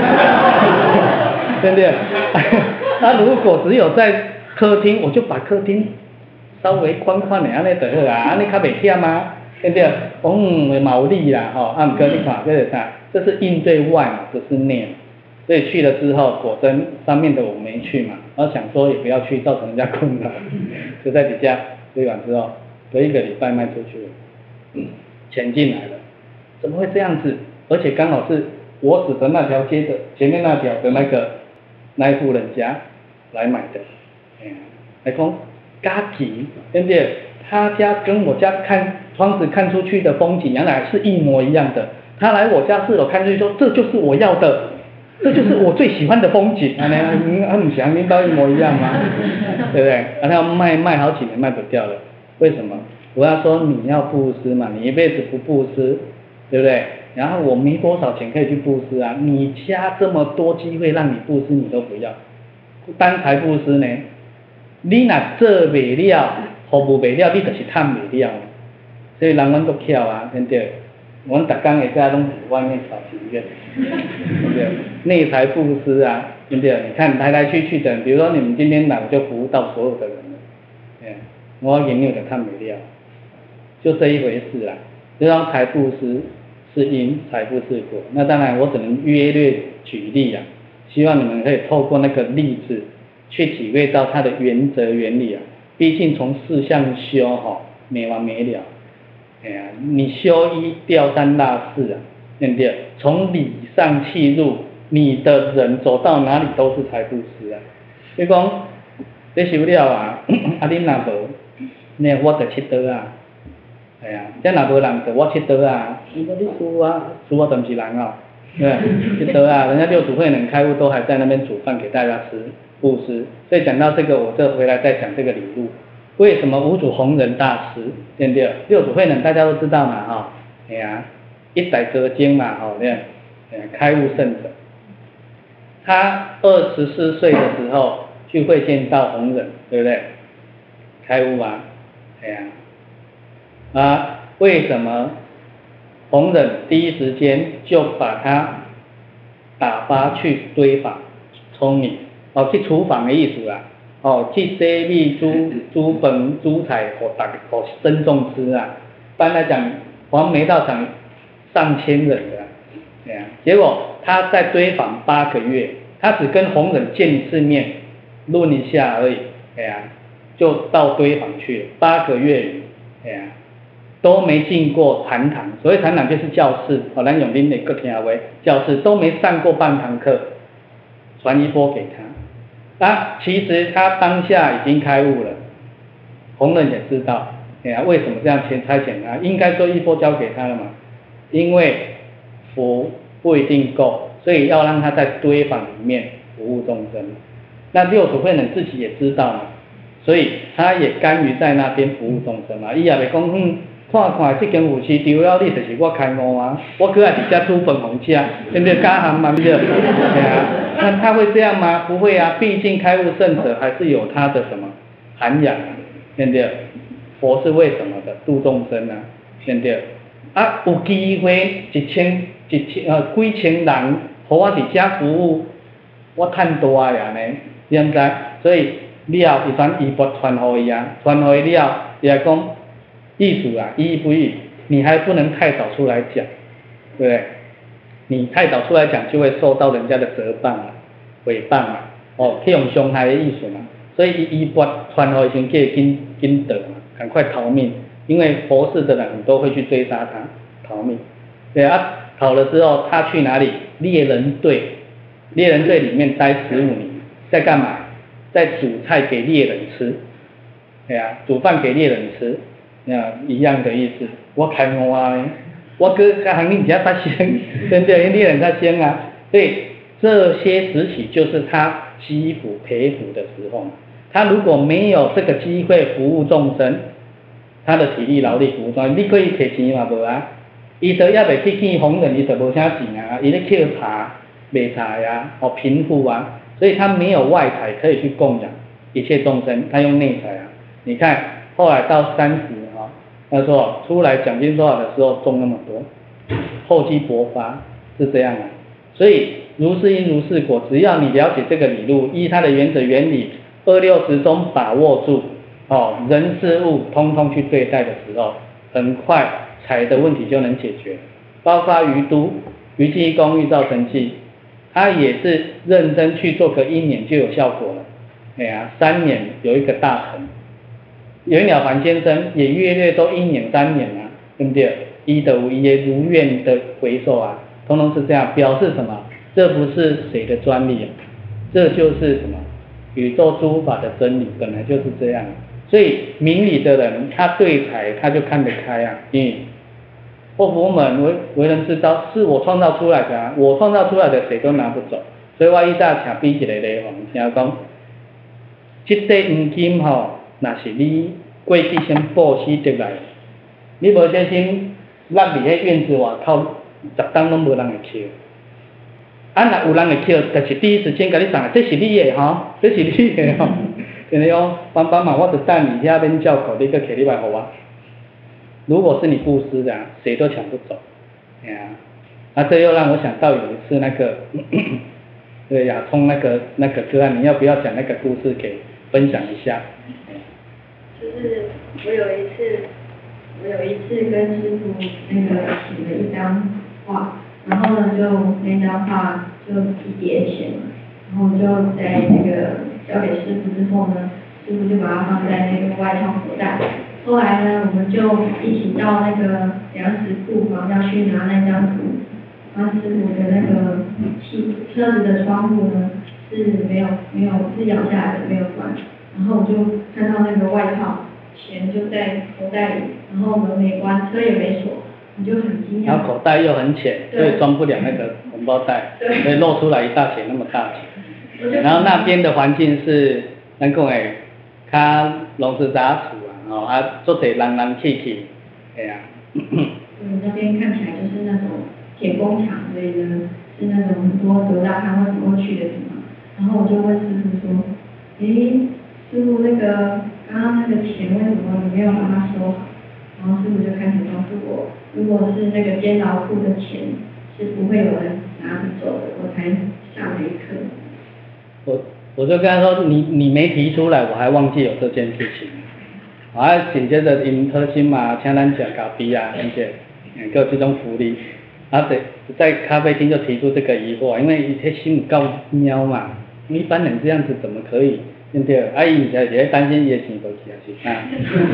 对不对？那、啊、如果只有在客厅，我就把客厅稍微宽宽的安尼就好啊，安尼较袂忝啊，对不对？嗯，毛利啦吼，啊，唔过你看这是啥？这是应对外嘛，不是内。所以去了之后，果真上面的我没去嘛，然后想说也不要去，造成人家困扰，就在底下堆完之后，隔一个礼拜卖出去了，嗯，钱进来了，怎么会这样子？而且刚好是我指的那条街的前面那条的那个那一户人家来买的，哎呀，来讲嘎吉，对不对？他家跟我家看窗子看出去的风景，原来是一模一样的。他来我家四楼看出去说，这就是我要的，这就是我最喜欢的风景。啊，你啊，你想领导一模一样吗？对不对？啊，他要卖卖好几年卖不掉了，为什么？我要说你要布施嘛，你一辈子不布施，对不对？然后我没多少钱可以去布施啊，你家这么多机会让你布施，你都不要，单财布施呢？你若做袂了，服务袂了，你就是赚袂了。所以人阮都巧啊，对不对？我们逐工下家拢在外面找庭院，对不对？内财布施啊，对不对？你看来来去去的，比如说你们今天来，我就服务到所有的人了，对，我研究的看没了，就这一回事啦。就让财布施是因，财布是果。那当然我只能约略举例啊，希望你们可以透过那个例子去体会到它的原则原理啊。毕竟从四项修哈、哦，没完没了。哎呀，你修一掉三落四啊，对不对？从理上切入，你的人走到哪里都是财布施啊。你讲，这修了啊，啊恁若无，那我就佚佗啊。哎呀，这若无人就我佚佗啊。你说你输啊，输我都不是人哦，对吧？佚佗啊，人家六祖慧能开悟都还在那边煮饭给大家吃，布施。所以讲到这个，我就回来再讲这个理路。为什么五祖弘忍大师，对不对？六祖慧能大家都知道嘛，哈、哦，哎呀， 一代遮经嘛，哦，这样，呃，开悟圣者。他二十四岁的时候去会见到弘忍，对不对？开悟嘛，哎呀，啊，为什么弘忍第一时间就把他打发去堆房聪明？哦，去厨房的意思啦，哦，去洗米煮煮饭煮菜，给大给僧众吃啊。一般来讲，黄梅道场上千人的，对啊，结果他在堆房八个月，他只跟弘忍见一次面，论一下而已，哎呀，就到堆房去了，八个月，哎呀，都没进过禅堂，所谓禅堂就是教室，哦，咱用恁的个听为教室都没上过半堂课，传一波给他。啊，其实他当下已经开悟了，弘忍也知道，哎呀，为什么这样钱差遣他？应该说一波交给他了嘛，因为福不一定够，所以要让他在堆房里面服务众生。那六祖慧能自己也知道嘛，所以他也甘于在那边服务众生嘛。伊也袂讲，嗯，看看这间有市除了你就是我开悟啊，我搁来伫遮煮饭互吃，对不对？加行嘛，对不对？对啊，那他会这样吗？不会啊，毕竟开悟圣者还是有他的什么涵养啊，对不对？佛是为什么的？度众生啊，对不对？啊，有机会一千一千呃几千人，互我伫遮服务，我赚大呀呢，知唔知？所以了，伊传衣钵传互伊啊，传互伊了，伊来讲意思啊，义不义？你还不能太早出来讲，对不对？你太早出来讲，就会受到人家的责谤啊、诽谤啊，哦，这种伤害的意思嘛。所以伊衣钵传互伊先叫紧紧得嘛，赶快逃命，因为佛事的人很多会去追杀他，逃命。对啊，逃了之后，他去哪里？猎人队，猎人队里面待十五年，在干嘛？在煮菜给猎人吃，对啊，煮饭给猎人吃，啊，一样的意思。我开悟啊，我哥跟行你比较发现，对不对？猎人他先啊，所以这些时期就是他积福培福的时候。他如果没有这个机会服务众生，他的体力劳力服务众生，你可以摕钱嘛无啊？伊就也袂去见弘忍，伊就无啥钱啊，伊咧捡茶、卖茶呀，哦贫富啊，所以他没有外财可以去供养一切众生，他用内财啊。你看后来到三十啊，他说出来讲经说法的时候种那么多，厚积薄发是这样啊。所以如是因如是果，只要你了解这个理路，依它的原则原理。二六时中把握住，哦，人事物通通去对待的时候，很快财的问题就能解决。包括于都、于济公遇到成绩，他也是认真去做个一年就有效果了。哎呀，三年有一个大成。袁了凡先生也月月都一年三年啊，对不对？一的无一也如愿的回收啊，通通是这样，表示什么？这不是谁的专利啊，这就是什么？宇宙诸法的真理本来就是这样，所以明理的人，他对财他就看得开啊。嗯，或佛门为为人之道，是我创造出来的啊，我创造出来的谁都拿不走。所以我以前请比一个例子，听讲，这块黄金吼，那是你过去先布施得来，你无小心落伫迄院子外口，十当拢无人会捡。啊，若有人会捡，就是第一时间甲你送来，这是你的吼，这是你的吼。跟你讲，帮帮忙，我就等你遐免叫口，你个摕你来给我。如果是你布施的、啊，谁都抢不走。哎呀、啊，啊，这又让我想到有一次那个，对亚聪那个那个个案，你要不要讲那个故事给分享一下？ 就是我有一次，我有一次跟师傅那个写了一张画。然后呢，就那张画就一叠钱嘛，然后就在那个交给师傅之后呢，师傅就把它放在那个外套口袋。后来呢，我们就一起到那个粮食库房要去拿那张图。然后师傅的那个汽车子的窗户呢是没有没有是摇下来的，没有关。然后我就看到那个外套钱就在口袋里，然后门没关，车也没锁。你就很惊讶， 然后口袋又很浅，所以装不了那个红包袋，所以露出来一大钱那么大钱。然后那边的环境是，咱讲诶，较农事杂处啊，吼啊，做者人人气气，哎呀、啊， 嗯，那边看起来就是那种铁工厂，所以呢是那种很多流浪汉为什么会去的地方。然后我就问师傅说，诶，师傅那个刚刚那个钱为什么你没有把它收好？然后师傅就开始告诉我，如果是那个监牢库的钱是不会有人拿着走的，我才下了一课。 我我就跟他说，你你没提出来，我还忘记有这件事情。啊，紧接着因特心嘛，请咱吃咖啡啊，而且还有这种福利，啊在在咖啡厅就提出这个疑惑，因为伊这心够喵嘛，一般人这样子怎么可以，对不对？啊，伊就是在担心伊的钱无去啊是啊。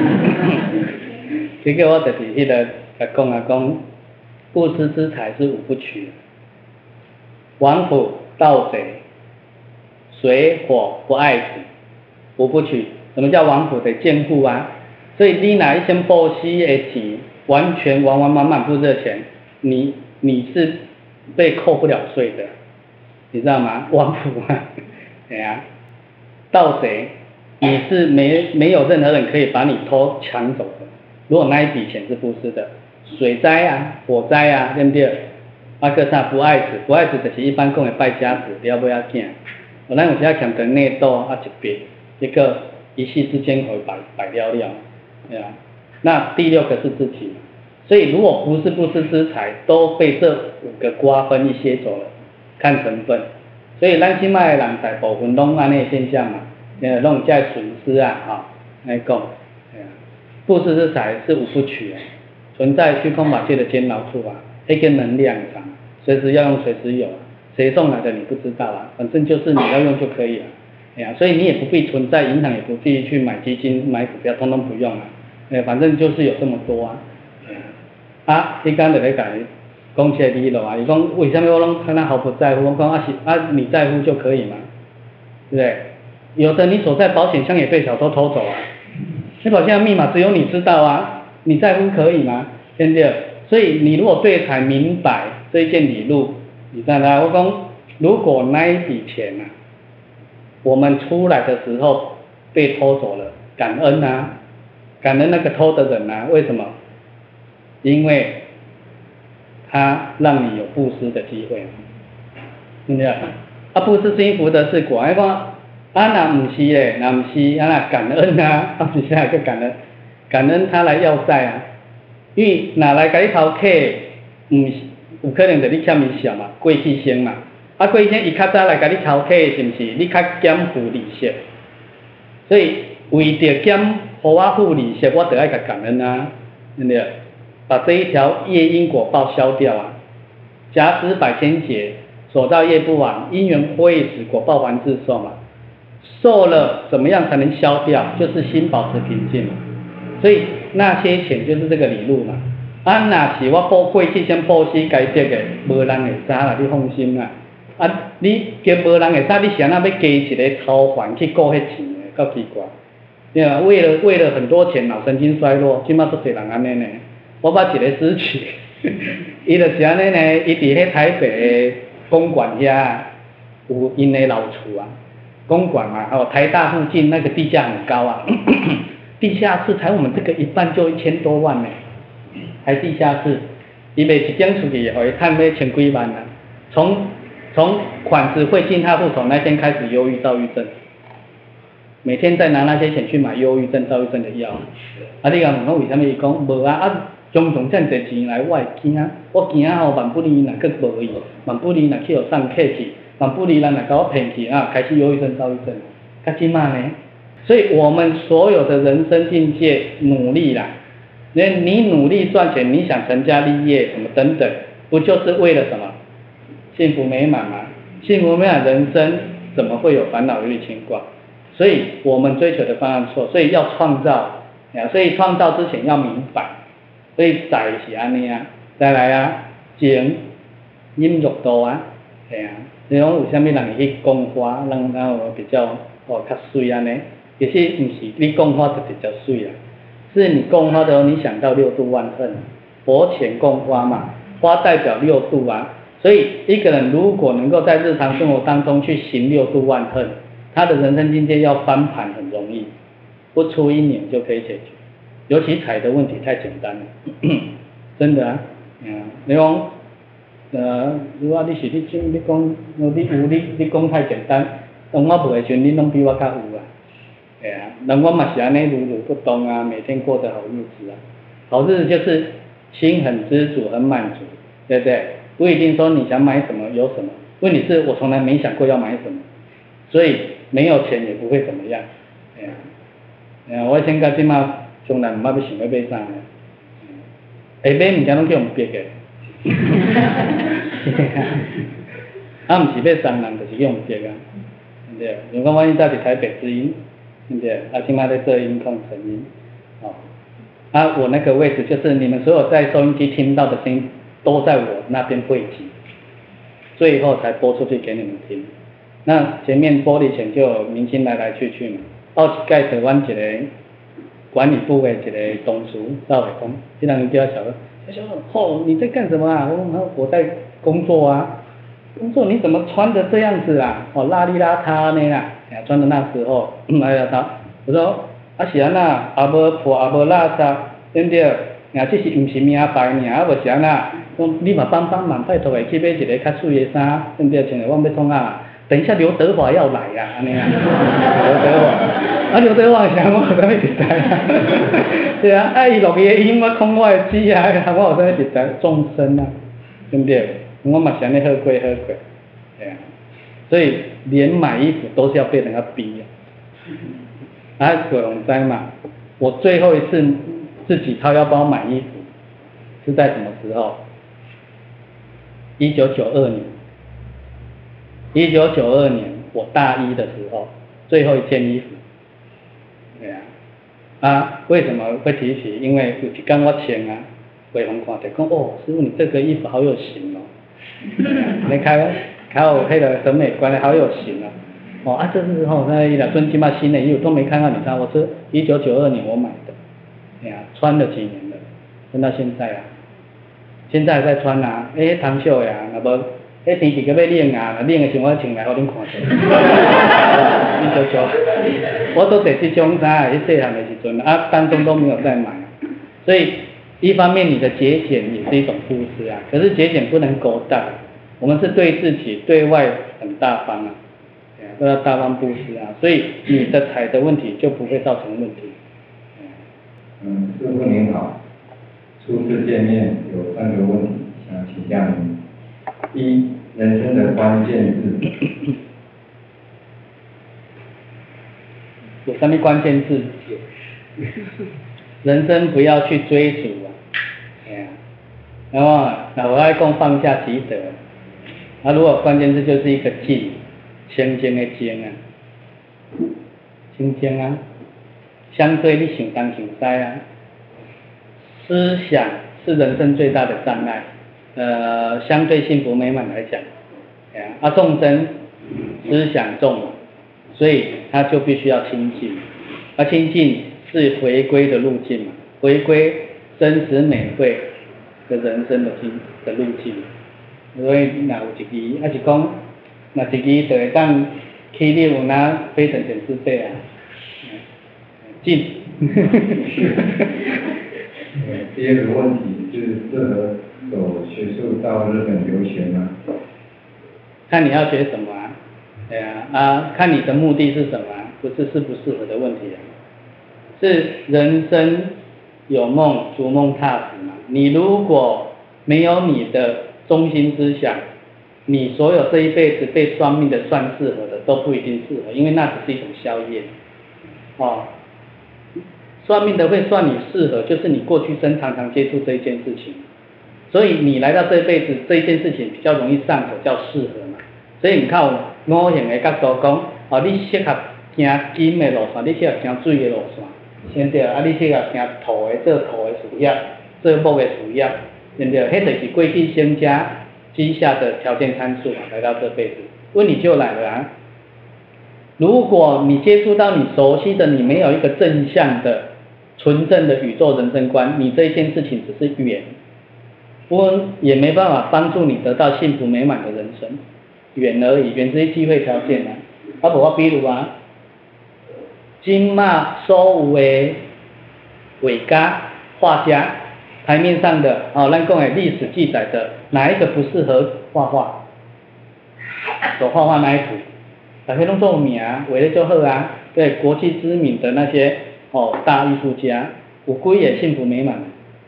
结果我就是迄个甲讲啊讲，不施之财是五不取，王府盗贼。水火不爱子，五不取。什么叫王府得监护啊？所以你拿一千布施的钱，完全完完满满付这钱，你你是被扣不了税的，你知道吗？王府啊，对啊，盗贼，你是没没有任何人可以把你偷抢走的。如果那一笔钱是布施的，水灾啊、火灾啊，对不对？啊个啥不爱子，不爱子就是一般讲的败家子，了不要囝。我咱有时啊欠着内斗啊一笔，一个一夕之间会摆摆了了，对啊。那第六个是自己，所以如果不是不施之财，都被这五个瓜分一些走了，看成分。所以咱现在的人大部分拢安尼现象嘛，呃，拢在损失啊，哈、哦，来讲，对啊。不施之财是五不取啊，存在虚空法界的监牢处啊，一个能量场，随时要用随时有。谁送来的你不知道啊，反正就是你要用就可以了，哎呀，所以你也不必存在银行，也不必去买基金、买股票，通通不用啊，哎，反正就是有这么多啊，哎呀，啊，你刚才在讲讲些理论啊，你讲为什么我拢看他毫不在乎？我讲啊是啊，你在乎就可以嘛，对不对？有的你锁在保险箱也被小偷偷走啊，那保险箱密码只有你知道啊，你在乎可以吗？对不对？所以你如果对财明白这一件理路。你知道吗？我讲，如果那一笔钱啊，我们出来的时候被偷走了，感恩啊，感恩那个偷的人啊，为什么？因为他让你有布施的机会，对不对？啊，布施是因福德是果，我讲，啊那不是嘞，那不是啊那感恩啊，啊不是那个感恩，感恩他来要债啊，因为哪来给你偷客，唔是。有可能就你欠伊少嘛，过去先嘛，啊过去先伊较早来甲你偷客是毋是？你较减付利息，所以为着减互我付利息，我就爱甲感恩啊，对不对？把这一条业因果报消掉啊。假使百千劫，所造业不亡，因缘会使果报还自受嘛。受了怎么样才能消掉？就是心保持平静嘛。所以那些钱就是这个理路嘛。啊，若是我报过去先报施该得的，无人会知啦，你放心啦。啊，你叫无人会知，你是安那要加一个超还去顾迄钱的，够奇怪。对啊，为了为了很多钱，脑神经衰弱，即马足侪人安尼呢。我捌一个师姐，伊就是安尼呢，伊伫迄台北的公馆遐有因的老厝啊，公馆嘛，哦，台大附近那个地价很高啊，地下室才我们这个一半就一千多万呢。还地下室，伊卖一间厝去，互伊赚要千几万啊！从从款子汇进他户头那天开始，忧郁、躁郁症，每天在拿那些钱去买忧郁症、躁郁症的药。啊，你讲问我为什么？伊讲无啊，啊，种种这么多钱来，我会惊啊！我惊啊！吼，万不离若佫无伊，万不离若去互送客去，万不离人若甲我骗去啊，开始忧郁症、躁郁症，甲即嘛呢？所以我们所有的人生境界努力啦。因为你努力赚钱，你想成家立业什么等等，不就是为了什么？幸福美满吗？幸福美满人生怎么会有烦恼忧虑牵挂？所以我们追求的方向错，所以要创造，所以创造之前要明白，所以财是安尼啊，再来啊，情饮肉道啊，系啊，你讲为什么人会去讲花，让让我比较哦较水安尼？其实不是，你讲花就比较水啊。是你供花的时候，你想到六度万恨，佛前供花嘛，花代表六度啊，所以一个人如果能够在日常生活当中去行六度万恨，他的人生境界要翻盘很容易，不出一年就可以解决，尤其财的问题太简单了， 真的啊，嗯，你讲，呃，如果你是你你你讲，你有你你讲太简单，当我无的时候，你拢比我较有啊，对啊，那我嘛是安尼如如不动啊，每天过着好日子啊，好日子就是心很知足，很满足，对不对？不一定说你想买什么有什么，问题是我从来没想过要买什么，所以没有钱也不会怎么样，哎呀、啊，哎呀、啊，我现在即马从来唔捌要想要买啥个，下买物件拢叫人逼个，啊，唔是要送人，就是叫人逼啊，对不对？如果我现在伫台北之音，对不对？啊，即马在做音控成音，哦，啊，我那个位置就是你们所有在收音机听到的声音。都在我那边汇集，最后才播出去给你们听。那前面玻璃前就有明星来来去去嘛，到一届台湾一个管理部的一个董事赵伟公，经常叫他小哥，他说：“哦，你在干什么啊？”我说：“我在工作啊。”工作你怎么穿的这样子啊？哦，邋里邋遢呢啦，哎，穿的那时候邋里邋遢。我说：“啊是安那，也无破也无邋遢，对不对？啊，这是唔是名牌尔，啊无是安那。”讲你嘛帮帮忙，拜托下去买一个较水的衫，对不对？穿来我要创啊！等一下刘德华要来啊，安尼啊，刘德华，啊刘德华想我有啥物特知啊？对啊，啊伊录伊的音我看我的指啊，我有啥物特知？众生啊，对不对？我嘛是安尼好过好过，对啊，所以连买衣服都是要被人家逼啊！啊，有人知嘛？我最后一次自己掏腰包买衣服是在什么时候？一九九二年，一九九二年我大一的时候，最后一件衣服，对啊，啊，为什么会提起？因为有一天我穿啊，伟鸿看到讲哦，师傅你这个衣服好有型哦，你看，还有那个审美观好有型啊，哦啊，这是哦，那一两尊起码新的衣服都没看到，你看我是一九九二年我买的，哎呀、啊，穿了几年了，穿到现在啊。现在还在穿啊，诶，长袖呀，那无，诶，天气个要冷啊，冷的时候我穿来，互恁看者。你就说，我都得这种衫，去细汉的时阵，啊，当中都没有再买。所以，一方面你的节俭也是一种布施啊，可是节俭不能勾当，我们是对自己、对外很大方啊，对啊，都要大方布施啊，所以你的财的问题就不会造成问题。 嗯，师父您好。初次见面有三个问题想请教您：一、人生的关键字。 有什么关键字？人生不要去追逐啊，哎呀，然后那我要讲放下即得。啊，如果关键字就是一个静，清净的静啊，清净啊，相对你想东想西啊。思想是人生最大的障碍，呃，相对幸福美满来讲，啊，众生思想重嘛，所以他就必须要清净，而清净是回归的路径嘛，回归真实美慧的人生的经的路径，所以那有一支，还是讲，那一支就会当去你有哪非成全世界啊，静。 第二个问题是适合走学术到日本留学吗？ 看你要学什么啊？对啊，啊，看你的目的是什么啊？不是适不适合的问题啊，是人生有梦，逐梦踏实嘛。你如果没有你的中心思想，你所有这一辈子被算命的算适合的都不一定适合，因为那只是一种宵夜，哦。算命的会算你适合，就是你过去生常常接触这一件事情，所以你来到这辈子这一件事情比较容易上手，叫适合嘛。所以你看五行的角度讲，哦，你适合行金的路线，你适合行水的路线，先对啊，你适合行土的做土的事业，做木的事业，对不对？迄就是过去生家积下的条件参数嘛，来到这辈子，问题就来了啊。如果你接触到你熟悉的，你没有一个正向的纯正的宇宙人生观，你这一件事情只是缘，不也没办法帮助你得到幸福美满的人生，缘而已，缘这些机会条件啊。啊，不我比如啊，今嘛所有的画家、画家， 台面上的哦，咱讲的历史记载的哪一个不适合画画？走画画那一图，大家拢做名，画得就好啊。对，国际知名的那些哦大艺术家，有几个幸福美满。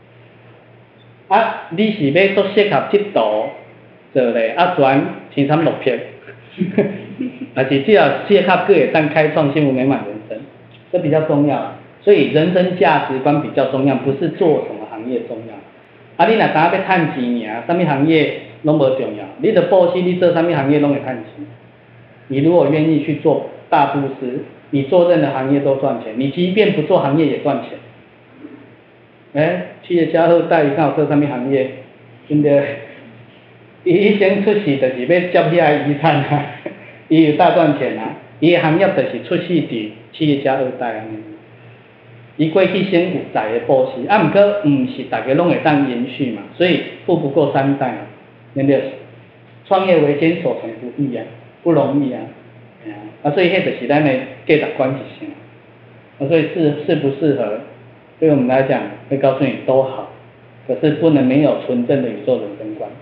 啊，你是要做适合这图做咧，啊全天参落魄，而且只要适合个会当开创幸福美满人生，这比较重要。所以人生价值观比较重要，不是做什么行业重要。啊，你若当要赚钱尔，什么行业拢无重要。你的布施，你做什么行业拢会赚钱。你如果愿意去做大布施，你做任何行业都赚钱。你即便不做行业也赚钱。哎，企业家后代伊敢有做什么行业？真的，伊一生出世就是要接遐个遗产啊，伊有大赚钱啊。伊的行业就是出世伫企业家二代安尼。伊过去先有财的布施，啊，毋过毋是大家拢会当延续嘛，所以富不过三代嘛，对不对？创业维艰，所成不易啊，不容易啊，啊，所以迄就是咱的价值观一项，啊，所以适适不适合，对我们来讲，会告诉你都好，可是不能没有纯正的宇宙人生观。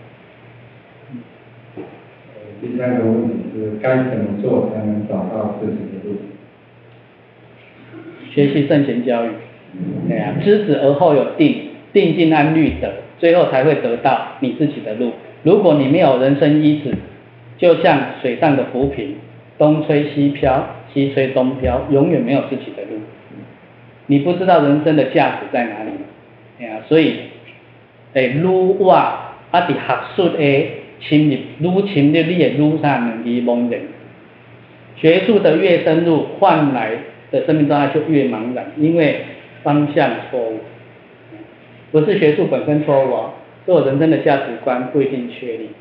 第三个问题是该怎么做才能找到自己的路？ 学习圣贤教育，对啊，知止而后有定，定静安虑得，最后才会得到你自己的路。如果你没有人生依止，就像水上的浮萍，东吹西飘，西吹东飘，永远没有自己的路。你不知道人生的价值在哪里，对啊，所以，诶，愈活啊，伫学术的深入，愈深入你会愈啥能力茫然。学术的越深入，换来的生命状态就越茫然，因为方向错误。不是学术本身错误哦，是我人生的价值观不一定确立。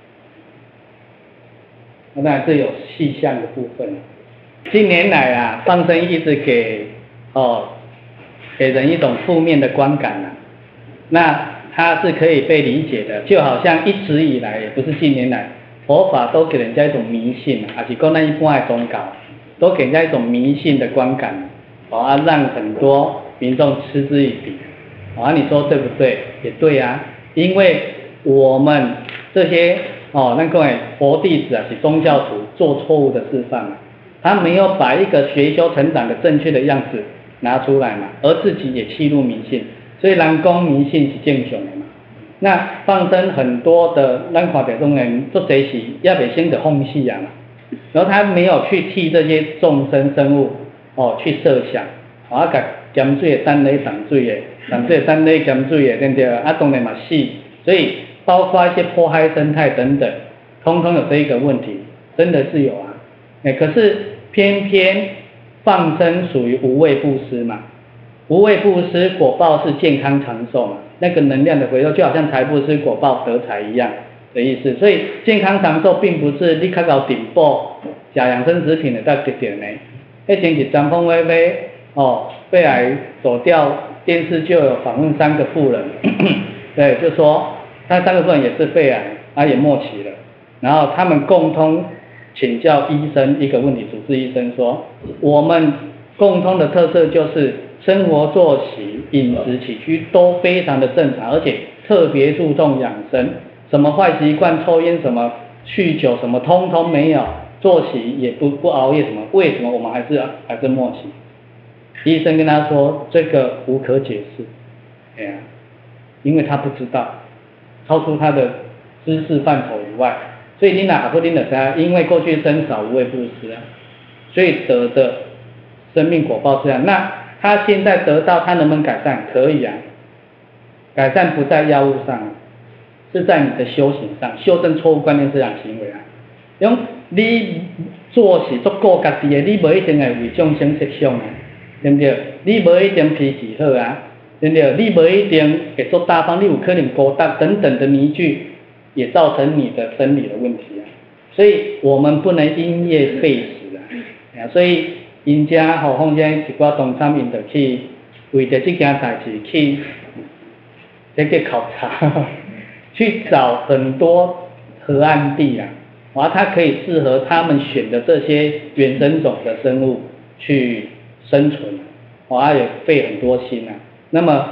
那当然这有细项的部分。近年来啊，放生一直给哦给人一种负面的观感啊，那它是可以被理解的，就好像一直以来，也不是近年来，佛法都给人家一种迷信，还是讲那一般的宗教，都给人家一种迷信的观感，哦啊，让很多民众嗤之以鼻，哦啊，你说对不对？也对啊，因为我们这些哦那各位佛弟子啊，是宗教徒做错误的示范嘛，他没有把一个学修成长的正确的样子拿出来嘛，而自己也弃入迷信，所以人讲迷信是正常的嘛。那放生很多的，咱看到中人做这时也未先就放弃啊嘛，然后他没有去替这些众生生物哦去设想，啊，甲咸水的等咧淡水的，淡水的等咧咸水的，对不对？啊，当然嘛死，所以包括一些迫害生态等等，通通有这一个问题，真的是有啊。哎，可是偏偏放生属于无畏布施嘛，无畏布施果报是健康长寿嘛，那个能量的回收就好像财布施果报得财一样的意思，所以健康长寿并不是你较高顶部吃养生食品的才得到呢。那前几张峰微微哦，肺癌走掉，电视就有访问三个妇人，对，就说那三个妇人也是肺癌，啊也末期了，然后他们共同请教医生一个问题，主治医生说，我们共通的特色就是生活作息、饮食起居都非常的正常，而且特别注重养生，什么坏习惯、抽烟什么、酗酒什么，通通没有，作息也不不熬夜什么，为什么我们还是还是末期？医生跟他说，这个无可解释，哎呀，因为他不知道，超出他的知识范畴以外。所以你哪不听的他，因为过去生少无畏布施啊，所以得的生命果报是这样。那他现在得到，他能不能改善？可以啊，改善不在药物上，是在你的修行上，修正错误观念思想行为啊。用你做是足顾家己的，你无一定会为众生设想啊，对不对？你无一定脾气好啊，对不对？你无一定会做大方，你有可能孤单等等的迷句。也造成你的生理的问题啊，所以我们不能因噎废食啊，啊，所以人家吼放生一寡东参因就去为着这件代志去这个考察，去找很多河岸地啊，啊，它可以适合他们选的这些原生种的生物去生存，啊，也费很多心啊。那么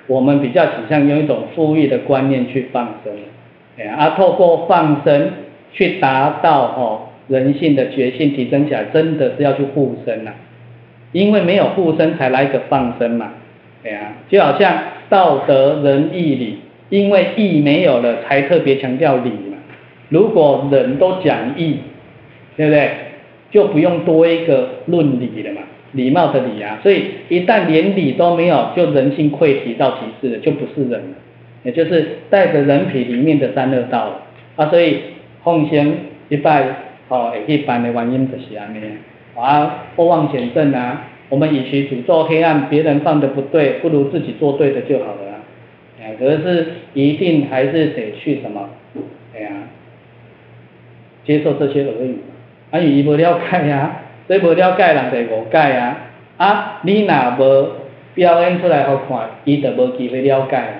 我们比较倾向用一种富裕的观念去放生，哎啊，透过放生去达到哦人性的觉性提升起来，真的是要去护生啊，因为没有护生才来个放生嘛，哎呀，就好像道德仁义礼，因为义没有了，才特别强调礼嘛。如果人都讲义，对不对？就不用多一个论理了嘛，礼貌的礼啊。所以一旦连理都没有，就人性溃体到极致了，就不是人了，也就是带着人体里面的三恶道了啊。所以奉行一拜哦，会去办的原因就是这样啊，不妄显正啊。我们与其诅咒黑暗，别人犯的不对，不如自己做对的就好了啊。哎，可是一定还是得去什么？哎呀，接受这些耳语。啊，因为伊无了解啊，所以无了解人就误解啊。啊，你若无表演出来互看，伊就无机会了解啊。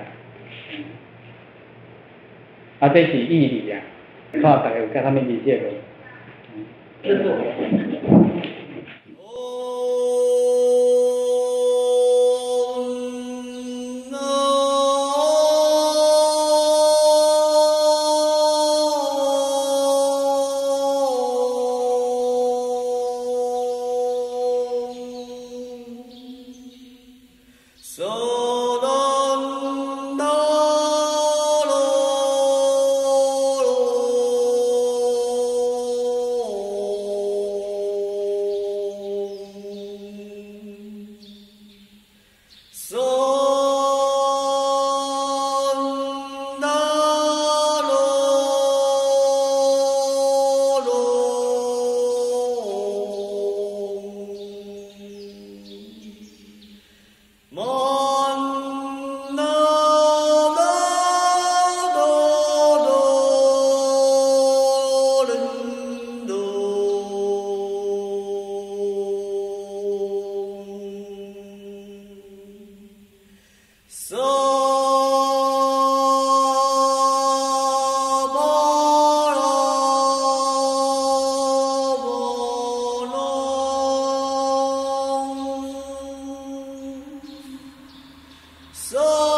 啊，这是义理啊，看大家有甲他们理解无？这是我。 So